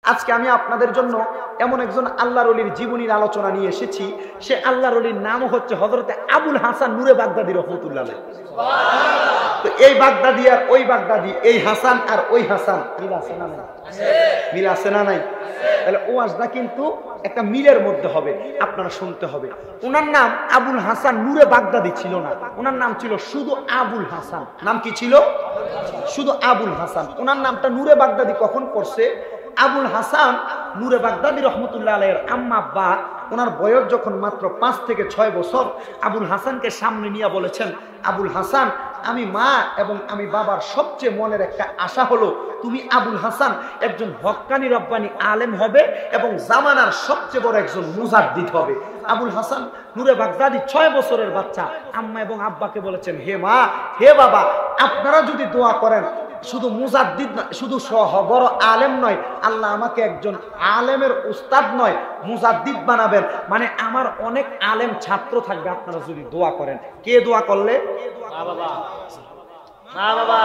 আজকে আমি আপনাদের জন্য এমন একজন আল্লাহর ওলির জীবনীর আলোচনা নিয়ে এসেছি। সে আল্লাহর ওলির নাম হচ্ছে হযরতে আবুল হাসান নূরে বাগদাদি রাহমাতুল্লাহ আলাইহি। তো এই বাগদাদি আর ওই বাগদাদি, এই হাসান আর ওই হাসান, মিল আছে না নাই? মিল আছে না নাই? তাহলে ওয়াজটা কিন্তু একটা মিলের মধ্যে হবে, আপনারা শুনতে হবে। ওনার নাম আবুল হাসান নূরে বাগদাদি ছিল না, ওনার নাম ছিল শুধু আবুল হাসান। নাম কি ছিল? শুধু আবুল হাসান। ওনার নামটা নূরে বাগদাদি কখন পড়ছে? আবুল হাসান নূরে বাগদাদি রহমতুল্লাহ আলাইহির আম্মা আব্বা ওনার বয়স যখন মাত্র 5 থেকে 6 বছর, আবুল হাসানকে সামনে নিয়ে বলেছেন, আবুল হাসান, আমি মা এবং আমি বাবার সবচেয়ে মনের একটা আশা হলো তুমি আবুল হাসান একজন হক্কানি রব্বানি আলেম হবে এবং জামানার সবচেয়ে বড় একজন মুজাদ্দিদ হবে। আবুল হাসান নূরে বাগদাদি 6 বছরের বাচ্চা আম্মা এবং আব্বাকে বলেছেন, হে মা, হে বাবা, আপনারা যদি দোয়া করেন শুধু মুজাদ্দিদ নয়, শুধু বড় আলেম নয়, আল্লাহ আমাকে একজন আলেমের উস্তাদ নয় মুজাদ্দিদ বানাবেন, মানে আমার অনেক আলেম ছাত্র থাকবে আপনারা যদি দোয়া করেন। কে দোয়া করলে? মা বাবা। মা বাবা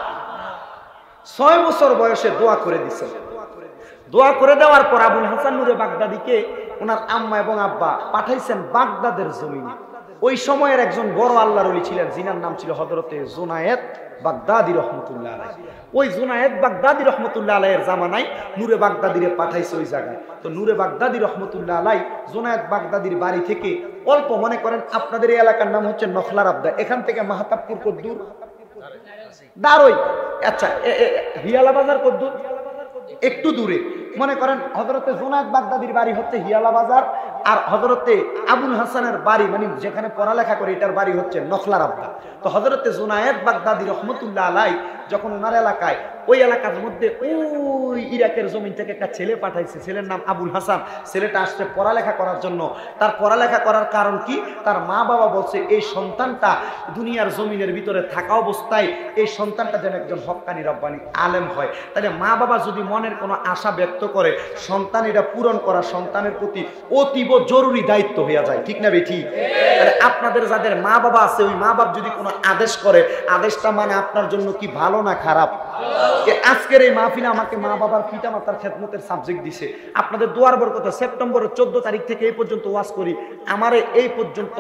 6 বছর বয়সে দোয়া করে দিয়েছেন। দোয়া করে দেওয়ার পর আবুল হাসান নূরে বাগদাদিকে ওনার আম্মা এবং আব্বা পাঠাইছেন বাগদাদের জমিনে। ওই সময়ের একজন বড় আল্লাহর ওলি ছিলেন, যিনার নাম ছিল হযরতে জুনায়েদ বাগদাদি রহমতুল্লাহ আলাইহি। ওই জুনায়েদ বাগদাদি রহমতুল্লাহ আলাইহির জামানায় নূরে বাগদাদিরে পাঠাইছে ওই জায়গায়। তো নূরে বাগদাদি রহমতুল্লাহ আলাইহি জুনায়েদ বাগদাদির বাড়ি থেকে অল্প, মনে করেন আপনাদের এই এলাকার নাম হচ্ছে নখলার আবদা, এখান থেকে মাহতাবপুর কদ্দুর, দারোই, আচ্ছা হিয়ালা বাজার কদ্দুর, একটু দূরে। মনে করেন হযরতে জুনায়েদ বাগদাদির বাড়ি হচ্ছে হিয়ালা বাজার, আর হযরতে আবুল হাসানের বাড়ি, মানে যেখানে পড়ালেখা করে, এটার বাড়ি হচ্ছে নখলার আবদা। তো হযরতে জুনায়েদ বাগদাদি রহমতুল্লাহ আলাইহি যখন ওনার এলাকায়, ওই এলাকার মধ্যে ওই ইরাকের জমিন থেকে একটা ছেলে পাঠাইছে, ছেলের নাম আবুল হাসান। ছেলেটা আসছে পড়ালেখা করার জন্য। তার পড়ালেখা করার কারণ কি? তার মা বাবা বলছে এই সন্তানটা দুনিয়ার জমিনের ভিতরে থাকা অবস্থায় এই সন্তানটা যেন একজন হক্কানি রব্বানি আলেম হয়। তাহলে মা বাবা যদি মনের কোনো আশা ব্যক্ত করে, সন্তান এটা পূরণ করা সন্তানের প্রতি অতীব জরুরি দায়িত্ব হয়ে যায়, ঠিক না বেঠি? তাহলে আপনাদের যাদের মা বাবা আছে, ওই মা বাবা যদি কোনো আদেশ করে, আদেশটা মানে আপনার জন্য কি ভালো না খারাপ? আজকের এই মাহফিলে আমাকে মা বাবার পিতা মাতার খেদমতের সাবজেক্ট দিছে। আপনাদের দোয়ার বরকতে সেপ্টেম্বরের 14 তারিখ থেকে এই পর্যন্ত ওয়াজ করি, আমারে এই পর্যন্ত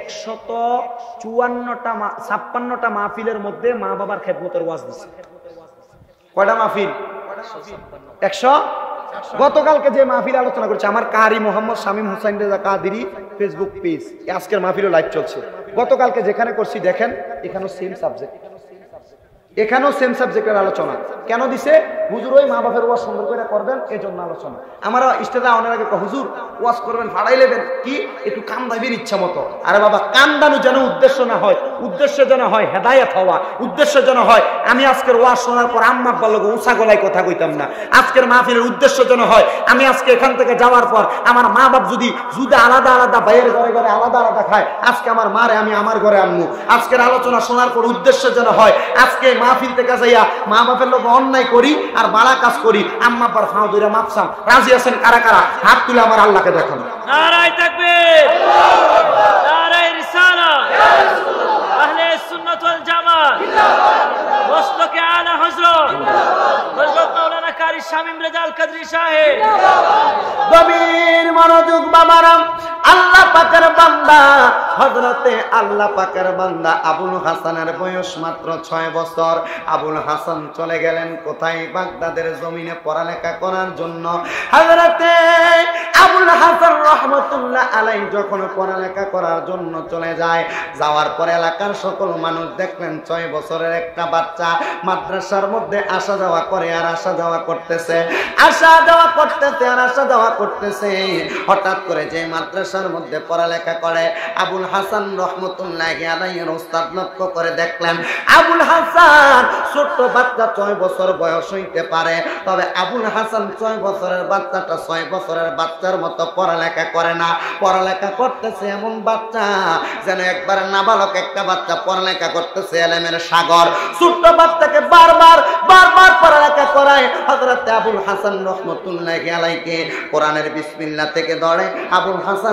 154টা মাহফিলের মধ্যে মা বাবার খেদমতের ওয়াজ দিছে। কয়টা মাহফিল? 100। গতকালকে যে মাহফিল আলোচনা করছে আমার কারি মোহাম্মদ শামীম হোসেন রেজা কাদেরী ফেসবুক পেজ, আজকের মাহফিলও লাইভ চলছে। গতকালকে যেখানে করছি দেখেন, এখানেও সেম সাবজেক্ট, এখানেও সেম সাবজেক্টের আলোচনা। কেন দিছে? হুজুর ওই মা বাপের ওয়াজ সুন্দর করে করবেন, এই জন্য আলোচনা। আমার স্টেজে অনেক আগে হুজুর ওয়াজ করবেন, ফাড়াই নেবেন কি একটু কান্দাবির ইচ্ছা মতো। আরে বাবা, কান্দানো যেন উদ্দেশ্য না হয়, উদ্দেশ্য যেন হয় হেদায়েত হওয়া, উদ্দেশ্য যেন হয় আমি আজকের ওয়াজ শোনার পর আম্মা আব্বার লগে উঁচা গলায় কথা কইতাম না। আজকের মাহফিলের উদ্দেশ্য যেন হয় আমি আজকে এখান থেকে যাওয়ার পর আমার মা বাপ যদি আলাদা আলাদা বাইরের ঘরে ঘরে আলাদা আলাদা খায়, আজকে আমার মারে আমি আমার ঘরে আনবো। আজকের আলোচনা শোনার পর উদ্দেশ্য যেন হয় আজকে মাহফিল থেকে যাইয়া মা বাপের লোক অন্যায় করি আর বালা কাজ করি, আম্মা আব্বার ফাও ধরে মাপসাম। রাজি আছেন কারা কারা? হাত তুলে আমার আল্লাহকে দেখান। নারায়ে তাকবীর, নারায়ে রিসালাত, আহলে সুন্নাত ওয়াল জামাত, মুস্তকে আলা হযরত হযরত মাওলানা কারি শামীম রেজা আল কাদরী সাহেব। গভীর মনোযোগ বাবারা, আল্লাহ পাকের বান্দা, হযরতে আল্লাহ পাকের বান্দা আবুল হাসানের বয়স মাত্র 6 বছর। আবুল হাসান চলে গেলেন কোথায়? বাগদাদের জমিনে পড়ালেখা করার জন্য। হযরতে আবুল হাসান রহমতুল্লাহ আলাইহি যখন পড়ালেখা করার জন্য চলে যায়, যাওয়ার পর এলাকার সকল মানুষ দেখলেন 6 বছরের একটা বাচ্চা মাদ্রাসার মধ্যে আসা যাওয়া করে আর আসা যাওয়া করতেছে, আসা যাওয়া করতেছে আর আসা যাওয়া করতেছে। হঠাৎ করে যে মাদ্রাসার মধ্যে পড়ালেখা করে আবুল হাসান রহমতুল্লাহি আলাইহির উস্তাদ লক্ষ্য করে দেখলেন আবুল হাসান ছোট্ট বাচ্চা, 6 বছর বয়স হইতে পারে, তবে আবুল হাসান 6 বছরের বাচ্চাটা 6 বছরের বাচ্চার মতো পড়ালেখা করে না। পড়ালেখা করতেছে এমন বাচ্চা যেন একবার নাবালক একটা বাচ্চা পড়ালেখা করতেছে এলেমের সাগর। ছোট্ট বাচ্চাকে বারবার পড়ালেখা করায় হযরত আবুল হাসান রহমতুল্লাহি আলাইহি কোরআনের বিসমিল্লাহ থেকে ধরে আবুল হাসান বিসমিল্লাহ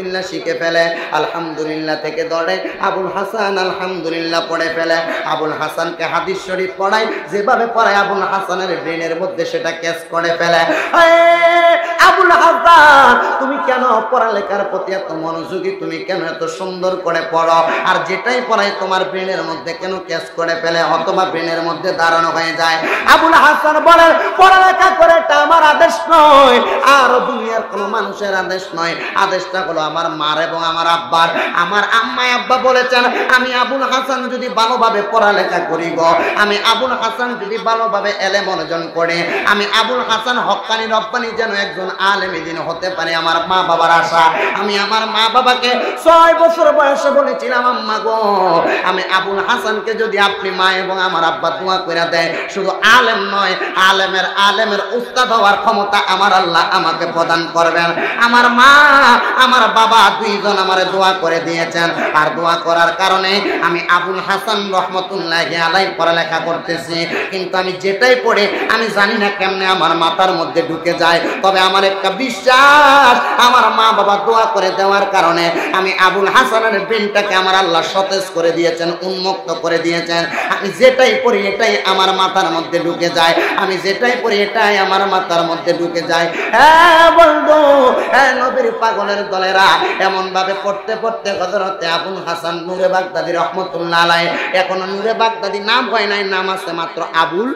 আলহামদুলিল্লাহ শিখে ফেলে, আলহামদুলিল্লাহ থেকে ধরে আবুল হাসান আলহামদুলিল্লাহ পড়ে ফেলে। আবুল হাসানকে হাদিস শরীফ পড়ায়, যেভাবে পড়ায় আবুল হাসানের ব্রেনের মধ্যে সেটা ক্যাচ করে ফেলে। আবুল হাসান, তুমি কেন পড়ালেখার প্রতি এত মনোযোগী? তুমি কেন এত সুন্দর করে পড়ো? আর যেটাই পড়ায় তোমার ব্রেনের মধ্যে কেন ক্যাচ করে ফেলে অথবা ব্রেনের মধ্যে দাঁড়ানো হয়ে যায়? আবুল হাসান বলেন, পড়ালেখা করে এটা আমার আদেশ নয়, আর দুনিয়ার কোনো মানুষের আদেশ নয়। আদেশটা হলো আমার মার এবং আমার আব্বার। আমার আম্মা আব্বা বলেছেন, আমি আবুল হাসান যদি ভালোভাবে পড়ালেখা করি গো, আমি আবুল হাসান যদি ভালোভাবে এলেম অর্জন করে, আমি আবুল হাসান হক্কানি রব্বানি যেন একজন আলেমে দিন হতে পারে, আমার মা বাবার আশা। আমি আমার মা বাবাকে 6 বছর বয়সে বলেছিলাম, আম্মা গো, আমি আবুল হাসানকে যদি আপনি মা এবং আমার আব্বা দোয়া করে দেয়, শুধু আলেম নয়, আলেমের উস্তাদ হওয়ার ক্ষমতা আমার আল্লাহ আমাকে প্রদান করবেন। আমার মা আমার বাবা দুইজন আমারে দোয়া করে দিয়েছেন, আর দোয়া করার কারণে আমি আবুল হাসান রহমতুল্লাহি আলাইহি পড়ালেখা করতেছি। কিন্তু আমি যেটাই পড়ে আমি জানি না কেমনে আমার মাথার মধ্যে ঢুকে যায়। তবে আমার একটা বিশ্বাস, আমার মা বাবা দোয়া করে দেওয়ার কারণে আমি আবুল হাসানের ব্রেনটাকে আমার আল্লাহ সতেজ করে দিয়েছেন, উন্মুক্ত করে দিয়েছেন। আমি যেটাই পড়ি এটাই আমার মাথার মধ্যে ঢুকে যায়, আমি যেটাই পড়ি এটাই আমার মাথার মধ্যে ঢুকে যায়। হ্যাঁ বন্ধু, হ্যাঁ নবীর পাগলের দলেরা এমন ভাবে পড়তে পড়তে হযরতে আবুল হাসান নূরে বাগদাদী রহমতুল্লাহ আলাইহি, এখনো নূরে বাগদাদী নাম হয় নাই, নাম আছে মাত্র আবুল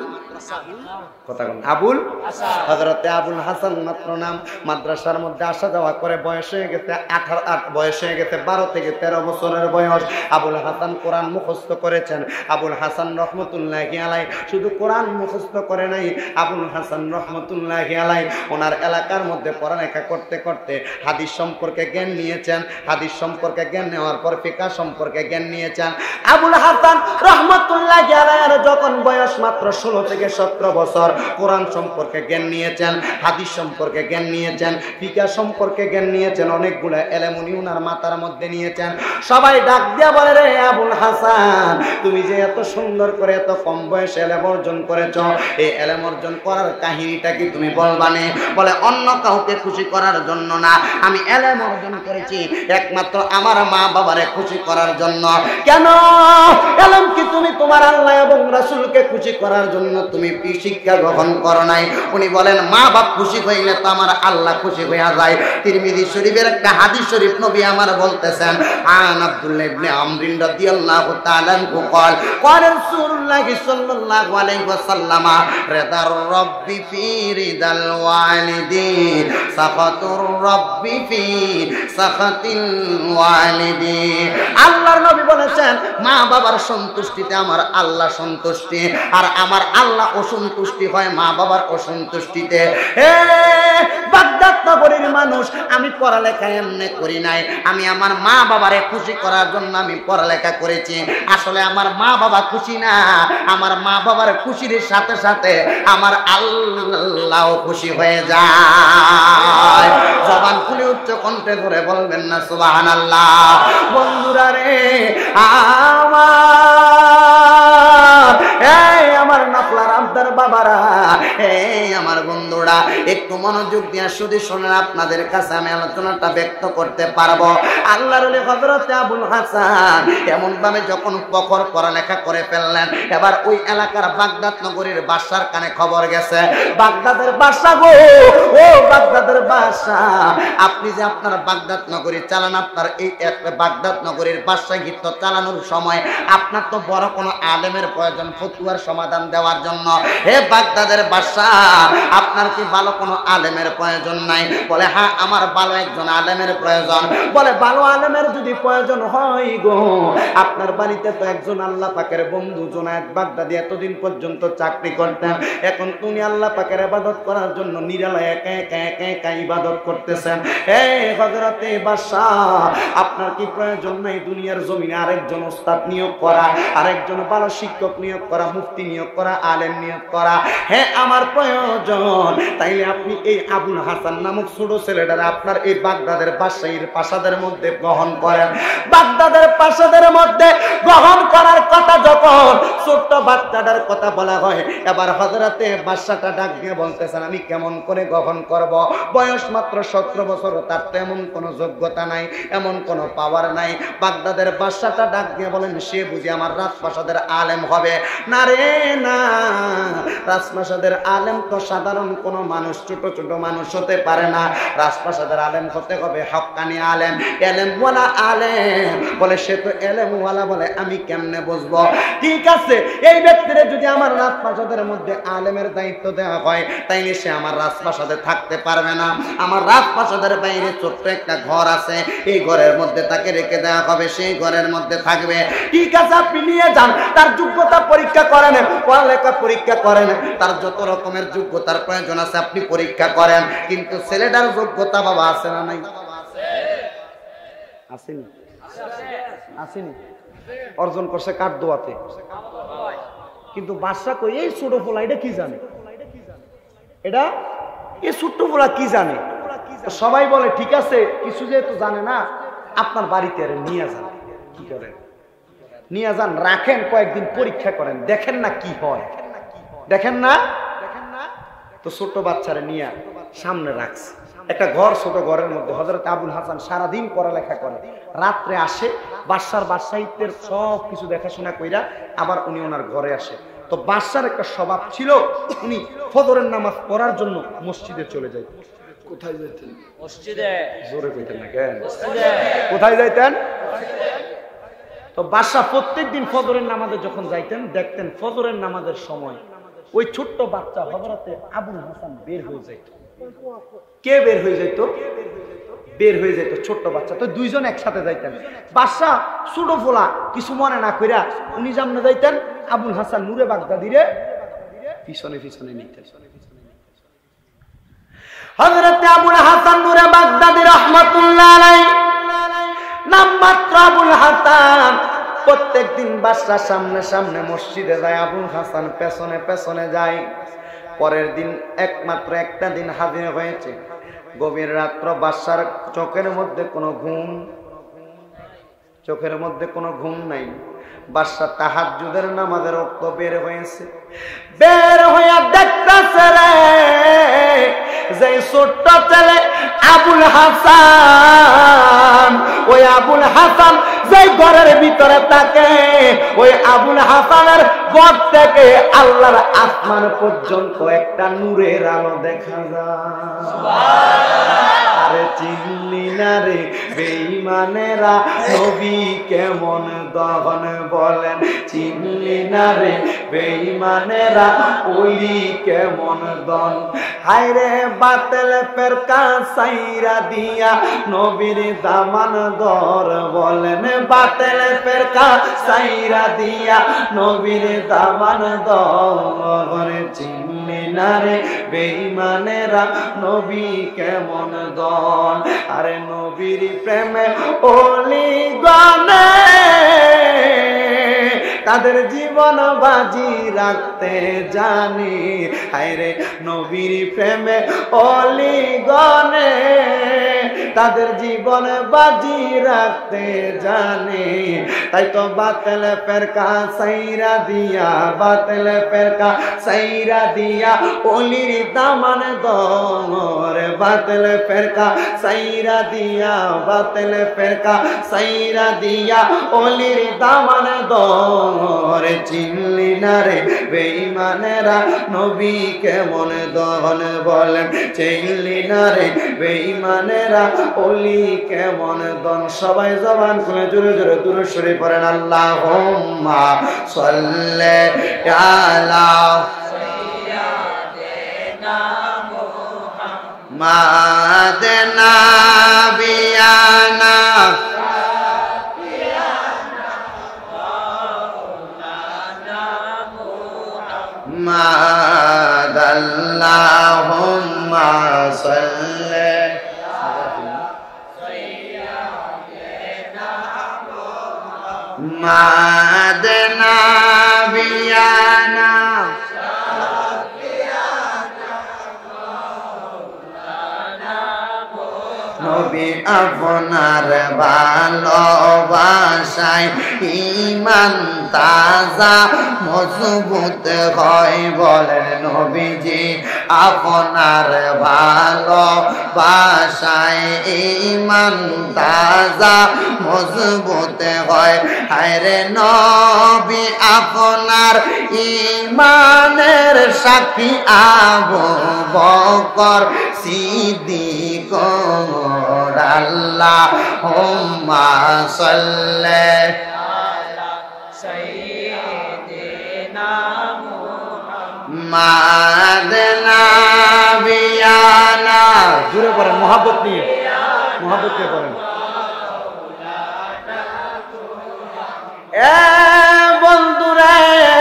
হযরতে আবুল হাসান মাত্র নাম। মাদ্রাসার মধ্যে আসা যাওয়া করে বয়স হয়ে গেছে 12 থেকে 13 বছরের বয়স। আবুল হাসান কোরআন মুখস্থ করেছেন। আবুল হাসান রহমতুল্লাহি আলাইহি শুধু কোরআন মুখস্থ করে নাই, আবুল হাসান রহমতুল্লাহি আলাইহি ওনার এলাকার মধ্যে পড়ালেখা করতে করতে হাদিস সম্পর্কে জ্ঞান নিয়েছেন। হাদিস সম্পর্কে জ্ঞান নেওয়ার পর ফিকহ সম্পর্কে জ্ঞান নিয়েছেন। আবুল হাসান রহমতুল্লাহি আলাইহি যখন বয়স মাত্র 16 থেকে 17 বছর, কোরআন সম্পর্কে জ্ঞান নিয়েছেন, হাদিস সম্পর্কে জ্ঞান নিয়েছেন, ফিকহ সম্পর্কে জ্ঞান নিয়েছেন, অনেকগুলো এলেম উনি ওনার মাথার মধ্যে নিয়েছেন। সবাই ডাক দিয়া বলে, রে আবুল হাসান, তুমি যে এত সুন্দর করে এত কম বয়সে এলেম অর্জন করেছ, এই এলেম অর্জন করার কাহিনীটা কি তুমি বলবানে? বলে, অন্য কাউকে খুশি করার জন্য না, আমি এলেম অর্জন করেছি একমাত্র আমার মা বাবারে খুশি করার জন্য। কেন? এলেম কি তুমি তোমার আল্লাহ এবং রাসূলকে খুশি করার জন্য তুমি শিক্ষা গ্রহণ করো নাই? উনি বলেন, মা বাপ খুশি হইলে তো আমার আল্লাহ খুশি হইয়া যায়। তিরমিজি শরীফের একটা হাদিস শরীফ নবী আমার বলতেছেন, আন আব্দুল্লাহ ইবনে আমর রাদিয়াল্লাহু তাআলা আনহু قال قال رسول الله صلى الله عليه وسلم رضا الرب في رضا الوالدين سخط الرب في سخط الوالدين। আল্লাহর নবী বলেছেন, মা বাবার সন্তুষ্টিতে আমার আল্লাহ সন্তুষ্টি, আর আমার আল্লাহ অসন্তুষ্টি হয় মা বাবার অসন্তুষ্টিতে। হে বাগদাদ নগরীর মানুষ, আমি পড়ালেখা এমনি করি নাই, আমি আমার মা বাবারে খুশি করার জন্য আমি পড়ালেখা করেছি। আসলে আমার মা বাবা খুশি না, আমার মা বাবার খুশির সাথে সাথে আমার আল্লাহ খুশি হয়ে যায়। জবান খুলে উচ্চ কণ্ঠে ধরে বলবেন না সুবহানাল্লাহ। বন্ধুরা রে আমার নকলার আব্দার বাবারা, আমার বন্ধুরা, একটু মনোযোগ দিয়ে শুধু শোনেন, আপনাদের কাছে আমি আলোচনাটা ব্যক্ত করতে পারবো। আল্লাহর ওলি হযরত আবুল হাসান এমন ভাবে যখন প্রখর পড়ালেখা করে ফেললেন, এবার ওই এলাকার বাগদাদ নগরীর বাদশার কানে খবর গেছে। বাগদাদের বাদশা গো, ও বাগদাদের বাদশা, আপনি যে আপনার বাগদাদ নগরী চালান, আপনার এই বাগদাদ নগরীর বাদশাহিত্ব চালানোর সময় আপনার তো বড় কোনো আলেমের প্রয়োজন ফতুয়ার সমাধান দেওয়ার জন্য। হে বাগদাদের বাদশা, আপনার কি ভালো কোনো আলেমের প্রয়োজন নাই? বলে, হ্যাঁ আমার ভালো একজন আলেমের প্রয়োজন। বলে, ভালো আলেমের যদি প্রয়োজন হয় গো, আপনার বাড়িতে তো একজন আল্লাহ পাকের বন্ধু জুনায়েদ বাগদাদি এতদিন পর্যন্ত চাকরি করতেন, এখন তুমি আল্লাহ পাকের ইবাদত করার জন্য নিরালায় একা একা একা একা ইবাদত করতেছেন। হে হযরতে বাদশা, আপনার কি প্রয়োজন নাই দুনিয়ার জমিনে আরেকজন ওস্তাদ নিয়োগ করা, আরেকজন ভালো শিক্ষক নিয়োগ করা, মুফতি নিয়োগ করা, আলেম নিয়োগ করা? করা, হ্যাঁ আমার প্রয়োজন, তাইলে আপনি এই আবুল হাসান নামক ছোট ছেলেটারা আপনার এই বাগদাদের বাদশাহীর প্রাসাদের মধ্যে গ্রহণ করেন। বাগদাদের প্রাসাদের মধ্যে গ্রহণ করার কথা যখন ছোট্ট বাচ্চাটার কথা বলা হয়, এবার হযরতে বাদশাটা ডাক দিয়ে বলতেছেন আমি কেমন করে গ্রহণ করব, বয়স মাত্র 17 বছর, তার তেমন কোনো যোগ্যতা নাই, এমন কোনো পাওয়ার নাই। বাগদাদের বাদশাটা ডাক দিয়ে বলেন সে বুঝি আমার রাজপ্রাসাদের আলেম হবে? না রে না, রাজপ্রাসাদের আলেম তো সাধারণ কোনো মানুষ, ছোট ছোট মানুষ হতে পারে না, রাজপ্রাসাদের আলেম হতে হবে হক্কানি আলেম, এলেমওয়ালা আলেম। বলে সে তো এলেমওয়ালা, বলে আমি কেমনে বুঝবো? ঠিক আছে, এই ব্যক্তিরে যদি আমার রাজপ্রাসাদের মধ্যে আলেমের দায়িত্ব দেওয়া হয় তাইলে সে আমার রাজপ্রাসাদে থাকতে পারবে না। আমার রাজপ্রাসাদের বাইরে ছোট্ট একটা ঘর আছে, এই ঘরের মধ্যে তাকে রেখে দেওয়া হবে, সেই ঘরের মধ্যে থাকবে। ঠিক আছে, আপনি নিয়ে যান, তার যোগ্যতা পরীক্ষা করেন, পড়ালেখা পরীক্ষা করেন, তার যত রকমের যোগ্যতার প্রয়োজন আছে আপনি পরীক্ষা করেন, কিন্তু ছেলেটার যোগ্যতা বাবা আছে না নাই? আসেনি? আসেনি? অর্জন করছে কার দোয়াতে? কিন্তু বাদশা কই এই ছোট পোলা এটা কি জানে, এটা এই ছোট্ট পোলা কি জানে? সবাই বলে ঠিক আছে, কিছু যেহেতু জানে না আপনার বাড়িতে নিয়ে যান। কি করেন? নিয়ে যান, রাখেন, কয়েকদিন পরীক্ষা করেন, দেখেন না কি হয়, দেখেন না। তো ছোট বাচ্চারে নিয়ে সামনে রাখছে একটা ঘর, ছোট ঘরের মধ্যে হযরত আবুল হাসান সারাদিন পড়ালেখা করে, রাত্রে আসে, বাদশার বাদশাহিত্যের সব কিছু দেখাশোনা কইরা আবার উনি ওনার ঘরে আসে। তো বাদশার একটা স্বভাব ছিল, উনি ফজরের নামাজ পড়ার জন্য মসজিদে চলে যাইত। কোথায় যাইতেন? মসজিদে। জোরে কইতেন না কেন? কোথায় যাইতেন? তো বাদশা প্রত্যেকদিন ফজরের নামাজে যখন যাইতেন, দেখতেন ফজরের নামাজের সময় ওই ছোট্ট বাচ্চা হযরতে আবুল হাসান বের হয়ে যাইত। কে বের হয়ে যাইত? বের হয়ে যেত ছোট্ট বাচ্চা। তো দুইজন একসাথে যাইতেন। বাদশা ছোট ফোলা কিছু মনে না কইরা উনি যেমন যাইতেন, আবুল হাসান নূরে বাগদাদিরে পিছনে পিছনে নিতেন। হযরত আবুল হাসান নূরে বাগদাদি রাহমাতুল্লাহ আলাইহি, নাম মাত্র আবুল হাসান, প্রত্যেকদিন বাদশার সামনে সামনে মসজিদে যায়, আবুল হাসান পেছনে পেছনে যায়। পরের দিন একমাত্র একটা দিন হাজির হয়েছে, গভীর রাত্র, বাদশার চোখের মধ্যে কোনো ঘুম, চোখের মধ্যে কোনো ঘুম নাই। বাদশা তাহাজ্জুদের নামাজের ওয়াক্ত বের হয়েছে, বের হইয়া দেখতেছে রে যে ছোট্ট ছেলে আবুল হাসান, ওই আবুল হাসান যে ঘরের ভিতরে থাকে, ওই আবুল হাসানের ঘর থেকে আল্লাহর আসমান পর্যন্ত একটা নূরের আলো দেখা যায়। আরে চিনলি না রে বেঈমানেরা নবী কেমন দহন বলেন, চিনলি না রে বেঈমানেরা ওলি কেমন দন। হায় রে বাতিল ফেরকা সাইরা দিয়া নবীর দামান দর বলেন, বাতিল ফেরকা সাইরা দিয়া নবীর দামান দর। চিনলি না রে বেঈমানেরা নবী কেমন দন। আরে নবীর প্রেমে ওলি গনে তাদের জীবন বাজি রাখতে জানি। হায়রে নবীর প্রেমে ওলি গনে তাদের জীবন বাজি রাখতে জানে। তাই তো বাতিল ফেরকা সাইরা দিয়া, বাতিল ফেরকা সাইরা দিয়া ওলির দামান দর। বাতিল ফেরকা সাইরা দিয়া, বাতিল ফেরকা সাইরা দিয়া ওলির দামান দর। চিনলি না রে বেঈমানেরা নবী কেমন দহন বলেন, চিনলি না রে বেঈমানেরা ওলি কেমন দন। সবাই জবান খুলে জোরে জোরে দুরূদ শরীফ পড়েন, আল্লাহুম্মা সাল্লি আলা সাইয়্যিদিনা মুহাম্মাদ নাবিয়ানা মুহাম্মাদ। আল্লাহুম্মা সাল্লি মুহাম্মাদ নাবিয়ানা নবী আপনার ভালোবাসায় ঈমান তাজা মজবুত হয় বলেন নবীজি আপনার ভালোবাসায় ঈমান তাজা মজবুত হয় আরে নবী আপনার ঈমানের সাক্ষী আবু বকর সিদ্দিক আল্লাহুম্মা সাল্লি মাদনাবিয়ানা জুড়ে পড়েন মোহাব্বত নিয়ে পড়েন। এ বন্ধুরে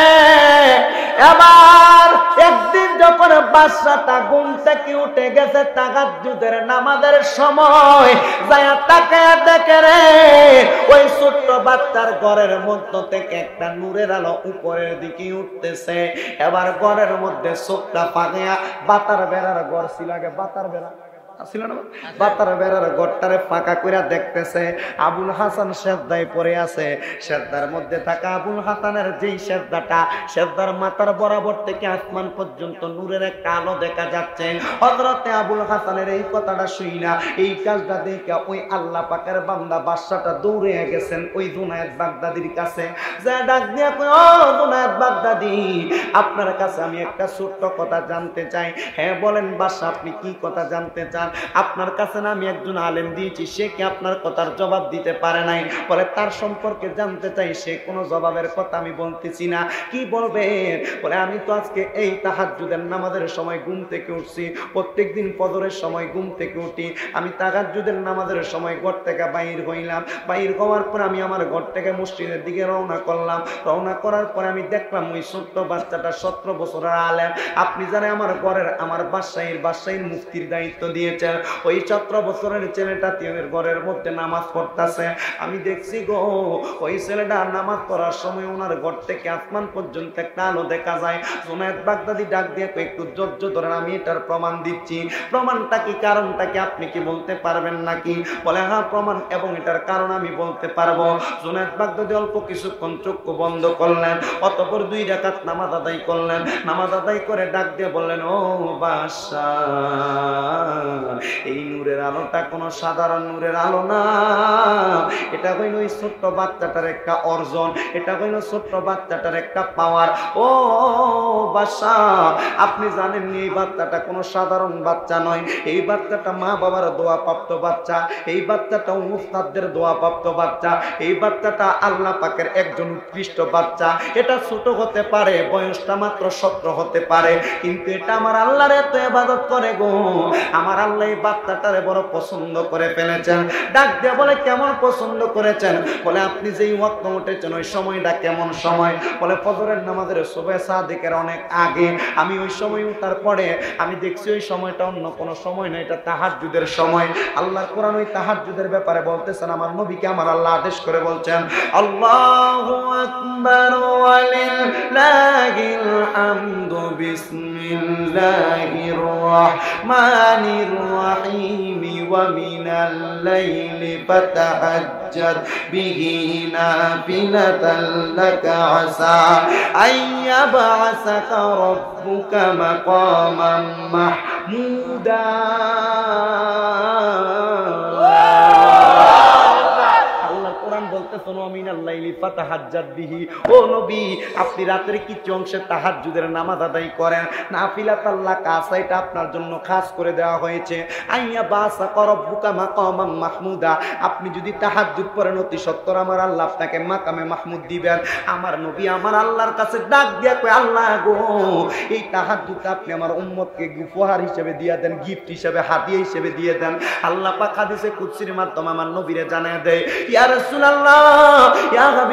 এবার একদিন যখন বাদশাটা ঘুম থেকে উঠে গেছে তাহাজ্জুদের নামাজের সময় যায়া তাকায়া দেখে রে ওই ছোট্ট বাচ্চার ঘরের মধ্য থেকে একটা নূরের আলো উপরের দিকে উঠতেছে। এবার ঘরের মধ্যে চোখটা পাকিয়া বাতার বেড়ার ঘর ছিল আগে বাতার বেড়া বাতার বেড়ার ঘরটারে ফাঁকা করে দেখতেছে আবুল হাসান সেজদায় পড়ে আছে। সেজদার মধ্যে থাকা আবুল হাসানের যেই সেজদাটা সেজদার মাথার বরাবর থেকে আসমান পর্যন্ত নূরের একটা আলো দেখা যাচ্ছে। হযরতে আবুল হাসানের এই কথাটা শুইনা এই কাজটা দেখে ওই আল্লাহ পাকের বান্দা বাদশাটা দৌড়ে গেছেন ওই জুনায়েদ বাগদাদির কাছে। যা ডাক দিয়া কই ও জুনায়েদ বাগদাদি আপনার কাছে আমি একটা ছোট্ট কথা জানতে চাই। হ্যাঁ বলেন বাদশা আপনি কি কথা জানতে চান? আপনার কাছে না আমি একজন আলেম দিয়েছি সে কি আপনার কথার জবাব দিতে পারে নাই? বলে তার সম্পর্কে জানতে চাই সে কোনো জবাবের কথা আমি বলতেছি না। কি বলবেন? বলে আমি তো আজকে এই তাহাজ্জুদের নামাজের সময় ঘুম থেকে উঠছি, প্রত্যেকদিন ফজরের সময় ঘুম থেকে উঠি। আমি তাহাজ্জুদের নামাজের সময় ঘর থেকে বাইর হইলাম, বাইর হওয়ার পর আমি আমার ঘর থেকে মসজিদের দিকে রওনা করলাম। রওনা করার পর আমি দেখলাম ওই ছোট্ট বাচ্চাটা 17 বছরের আলেম। আপনি জানেন আমার ঘরের আমার বাদশাহীর মুফতির দায়িত্ব দিয়ে ওই 17 বছরের ছেলেটা তিনের ঘরের মধ্যে নামাজ পড়তেছে। আমি দেখছি গো ওই ছেলেটা নামাজ পড়ার সময় ওনার ঘর থেকে আসমান পর্যন্ত একটা আলো দেখা যায়। জুনায়েদ বাগদাদি ডাক দিয়ে একটু ধৈর্য ধরেন আমি এটার প্রমাণ দিচ্ছি। প্রমাণটা কি কারণটা কি আপনি কি বলতে পারবেন নাকি? বলে হ্যাঁ প্রমাণ এবং এটার কারণ আমি বলতে পারবো। জুনায়েদ বাগদাদি অল্প কিছুক্ষণ চক্ষু বন্ধ করলেন, অতঃপর 2 রাকাত নামাজ আদায় করলেন। নামাজ আদায় করে ডাক দিয়ে বললেন ও বাদশা এই নূরের আলোটা কোনো সাধারণ নূরের আলো না, এটা হইল ওই ছোট্ট বাচ্চাটার একটা অর্জন, এটা হইল ছোট্ট বাচ্চাটার একটা পাওয়ার। ও বাদশা আপনি জানেন এই বাচ্চাটা কোনো সাধারণ বাচ্চা নয়, এই বাচ্চাটা মা বাবার দোয়া প্রাপ্ত বাচ্চা, এই বাচ্চাটা উস্তাদদের দোয়া প্রাপ্ত বাচ্চা, এই বাচ্চাটা আল্লাহ পাকের একজন উৎকৃষ্ট বাচ্চা। এটা ছোট হতে পারে, বয়সটা মাত্র 17 হতে পারে, কিন্তু এটা আমার আল্লাহর এত ইবাদত করে গো, আমার আল্লাহ এই বাচ্চাটারে বড় পছন্দ করে ফেলেছেন। ডাক দিয়ে বলে কেমন পছন্দ করেছেন? বলে আপনি যেই ওয়াক্ত উঠেছেন ওই সময়টা কেমন সময়? বলে ফজরের নামাজের সুবহে সাদিকের অনেক আগে। আমি ওই সময় উঠার পরে আমি দেখছি ওই সময়টা অন্য কোনো সময় না, এটা তাহাজ্জুদের সময়। আল্লাহর কোরআন ওই তাহাজ্জুদের ব্যাপারে বলতেছেন, আমার নবীকে আমার আল্লাহ আদেশ করে বলছেন আল্লাহু আকবার ওয়া লিল্লাহিল হামদু বিসমিল্লাহির রাহমানির الرحيم ومن الليل فتهجد به نافلة لك عسى أن يبعثك ربك مقاما محمودا আপনি রাতের কিছু অংশে তাহাজ্জুদের নামাজ আদায় করেন, নাফিলাতাল লাকা আসা, এটা আপনার জন্য খাস করে দেওয়া হয়েছে। আইয়া বাসাকা রব্বুকা মাকামান মাহমুদা, আপনি যদি তাহাজ্জুদ পড়েন অতি সত্বর আমার আল্লাহ আপনাকে মাকামে মাহমুদ দিবেন। আমার নবী আমার আল্লাহর কাছে ডাক দিয়া কয় আল্লাহ গো এই তাহাজ্জুদটা আপনি আমার উম্মতকে উপহার হিসেবে দিয়ে দেন, গিফট হিসেবে, হাদিয়া হিসেবে দিয়ে দেন। আল্লাহ পাক হাদিসে কুদসির মাধ্যমে আমার নবীরে জানায় দেয় ইয়া রাসূলুল্লাহ ইয়া হাবিব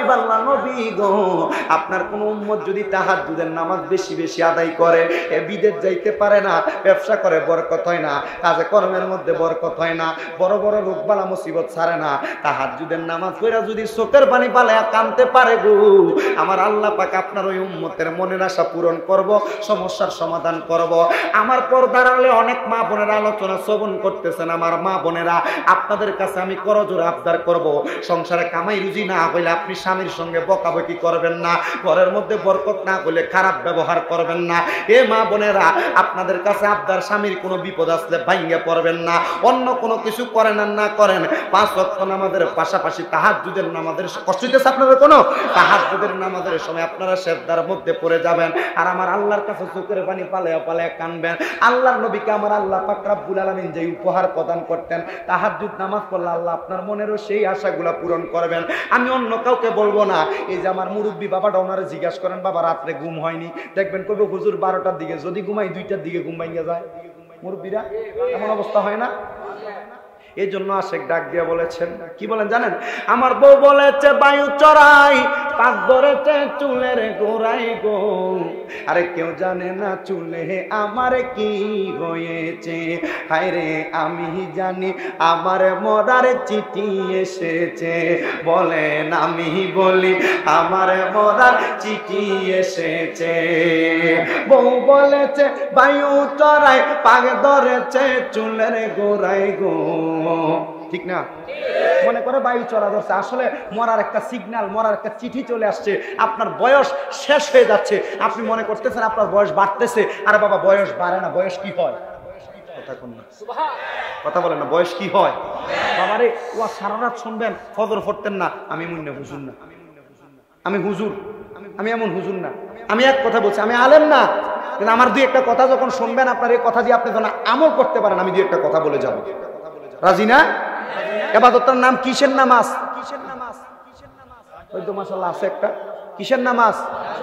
আল্লাহ নবী গো, আপনার কোন উম্মত যদি তাহাজ্জুদের নামাজ বেশি বেশি আদায় করে, এ বিদেশ যাইতে পারে না, ব্যবসা করে বরকত হয় না, কাজে কর্মের মধ্যে বরকত হয় না, বড় বড় রোগবালা মুসিবত ছাড়ে না, তাহাজ্জুদের নামাজ পড়া যদি চোখের পানি পালায়া কাঁদতে পারে গো, আমার আল্লাহ পাক আপনার ওই উম্মতের মনের আশা পূরণ করব, সমস্যার সমাধান করব। আমার পর্দার আড়ালে অনেক মা বোনেরা আলোচনা শ্রবণ করতেছেন। আমার মা বোনেরা, আপনাদের কাছে আমি করজোড়ে আবদার করব, সংসারে কামাই রুজি না হইলে আপনি স্বামীর সঙ্গে বকাবকি করবেন না, ঘরের মধ্যে বরকত না হইলে খারাপ ব্যবহার করবেন না। এ মা বোনেরা, আপনাদের কাছে আবদার, স্বামীর কোনো বিপদ আসলে ভাঙ্গে পড়বেন না, অন্য কোনো কিছু করেন আর না করেন, 5 ওয়াক্ত নামাজের পাশাপাশি তাহাজ্জুদের নামাজের কষ্ট হইতেছে আপনাদের কোনো, তাহাজ্জুদের নামাজের সময় আপনারা সেজদার মধ্যে পড়ে যাবেন আর আমার আল্লাহর কাছে চোখের পানি পালায়া পালায়া কানবেন। আল্লাহর নবীকে আমার আল্লাহ পাক রব্বুল আলামিন যে উপহার প্রদান করতেন, তাহাজ্জুদ নামাজ পড়লে আল্লাহ আপনার মনেরও সেই আশাগুলা পূরণ করবেন। আমি অন্য কাউকে বলবো না। এই যে আমার মুরব্বী বাবাটা, ওনারে জিজ্ঞাসা করেন, বাবা রাত্রে ঘুম হয়নি, দেখবেন কইবে হুজুর 12টার দিকে, যদি ঘুমাই 2টার দিকে ঘুম ভাঙিয়া যায়। মুরব্বীরা এমন অবস্থা হয় না? এই জন্য আশেক ডাক দিয়া বলেছেন, কি বলেন জানেন? আমার বউ বলেছে বায়ু চড়াই, পাক ধরেছে চুলের গোড়াই গো, আরে কেউ জানে না চুলে আমার কি হয়েছে, হায় রে আমি জানি আমার মরার চিঠি এসেছে, বলেন আমি বলি আমার মরার চিঠি এসেছে। বউ বলেছে বায়ু চড়াই, পাক ধরেছে চুলের গোড়াই গো, ঠিক না? মনে করে বায়ু চলা ধরছে, আসলে মরার একটা সিগন্যাল, মরার একটা চিঠি চলে আসছে, আপনার বয়স শেষ হয়ে যাচ্ছে, আপনি মনে করতেছেন আপনার বয়স বাড়তেছে। আরে বাবা, বয়স বাড়ে না, বয়স কি হয়? কথা বলেন না, বয়স কি হয়? বাবারে, ও সারা রাত শুনবেন, ফজর পড়তেন না। আমি মুন্না হুজুর না, আমি হুজুর, আমি এমন হুজুর না। আমি এক কথা বলছি, আমি আলেম না, কিন্তু আমার 2-1টা কথা যখন শুনবেন, আপনার এই কথা দিয়ে আপনি যখন আমল করতে পারেন, আমি 2-1টা কথা বলে যাব। রাজি না? ইবাদতের নাম কিসের নামাজ? ওই তো মাশাআল্লাহ আছে একটা, কিসের নামাজ?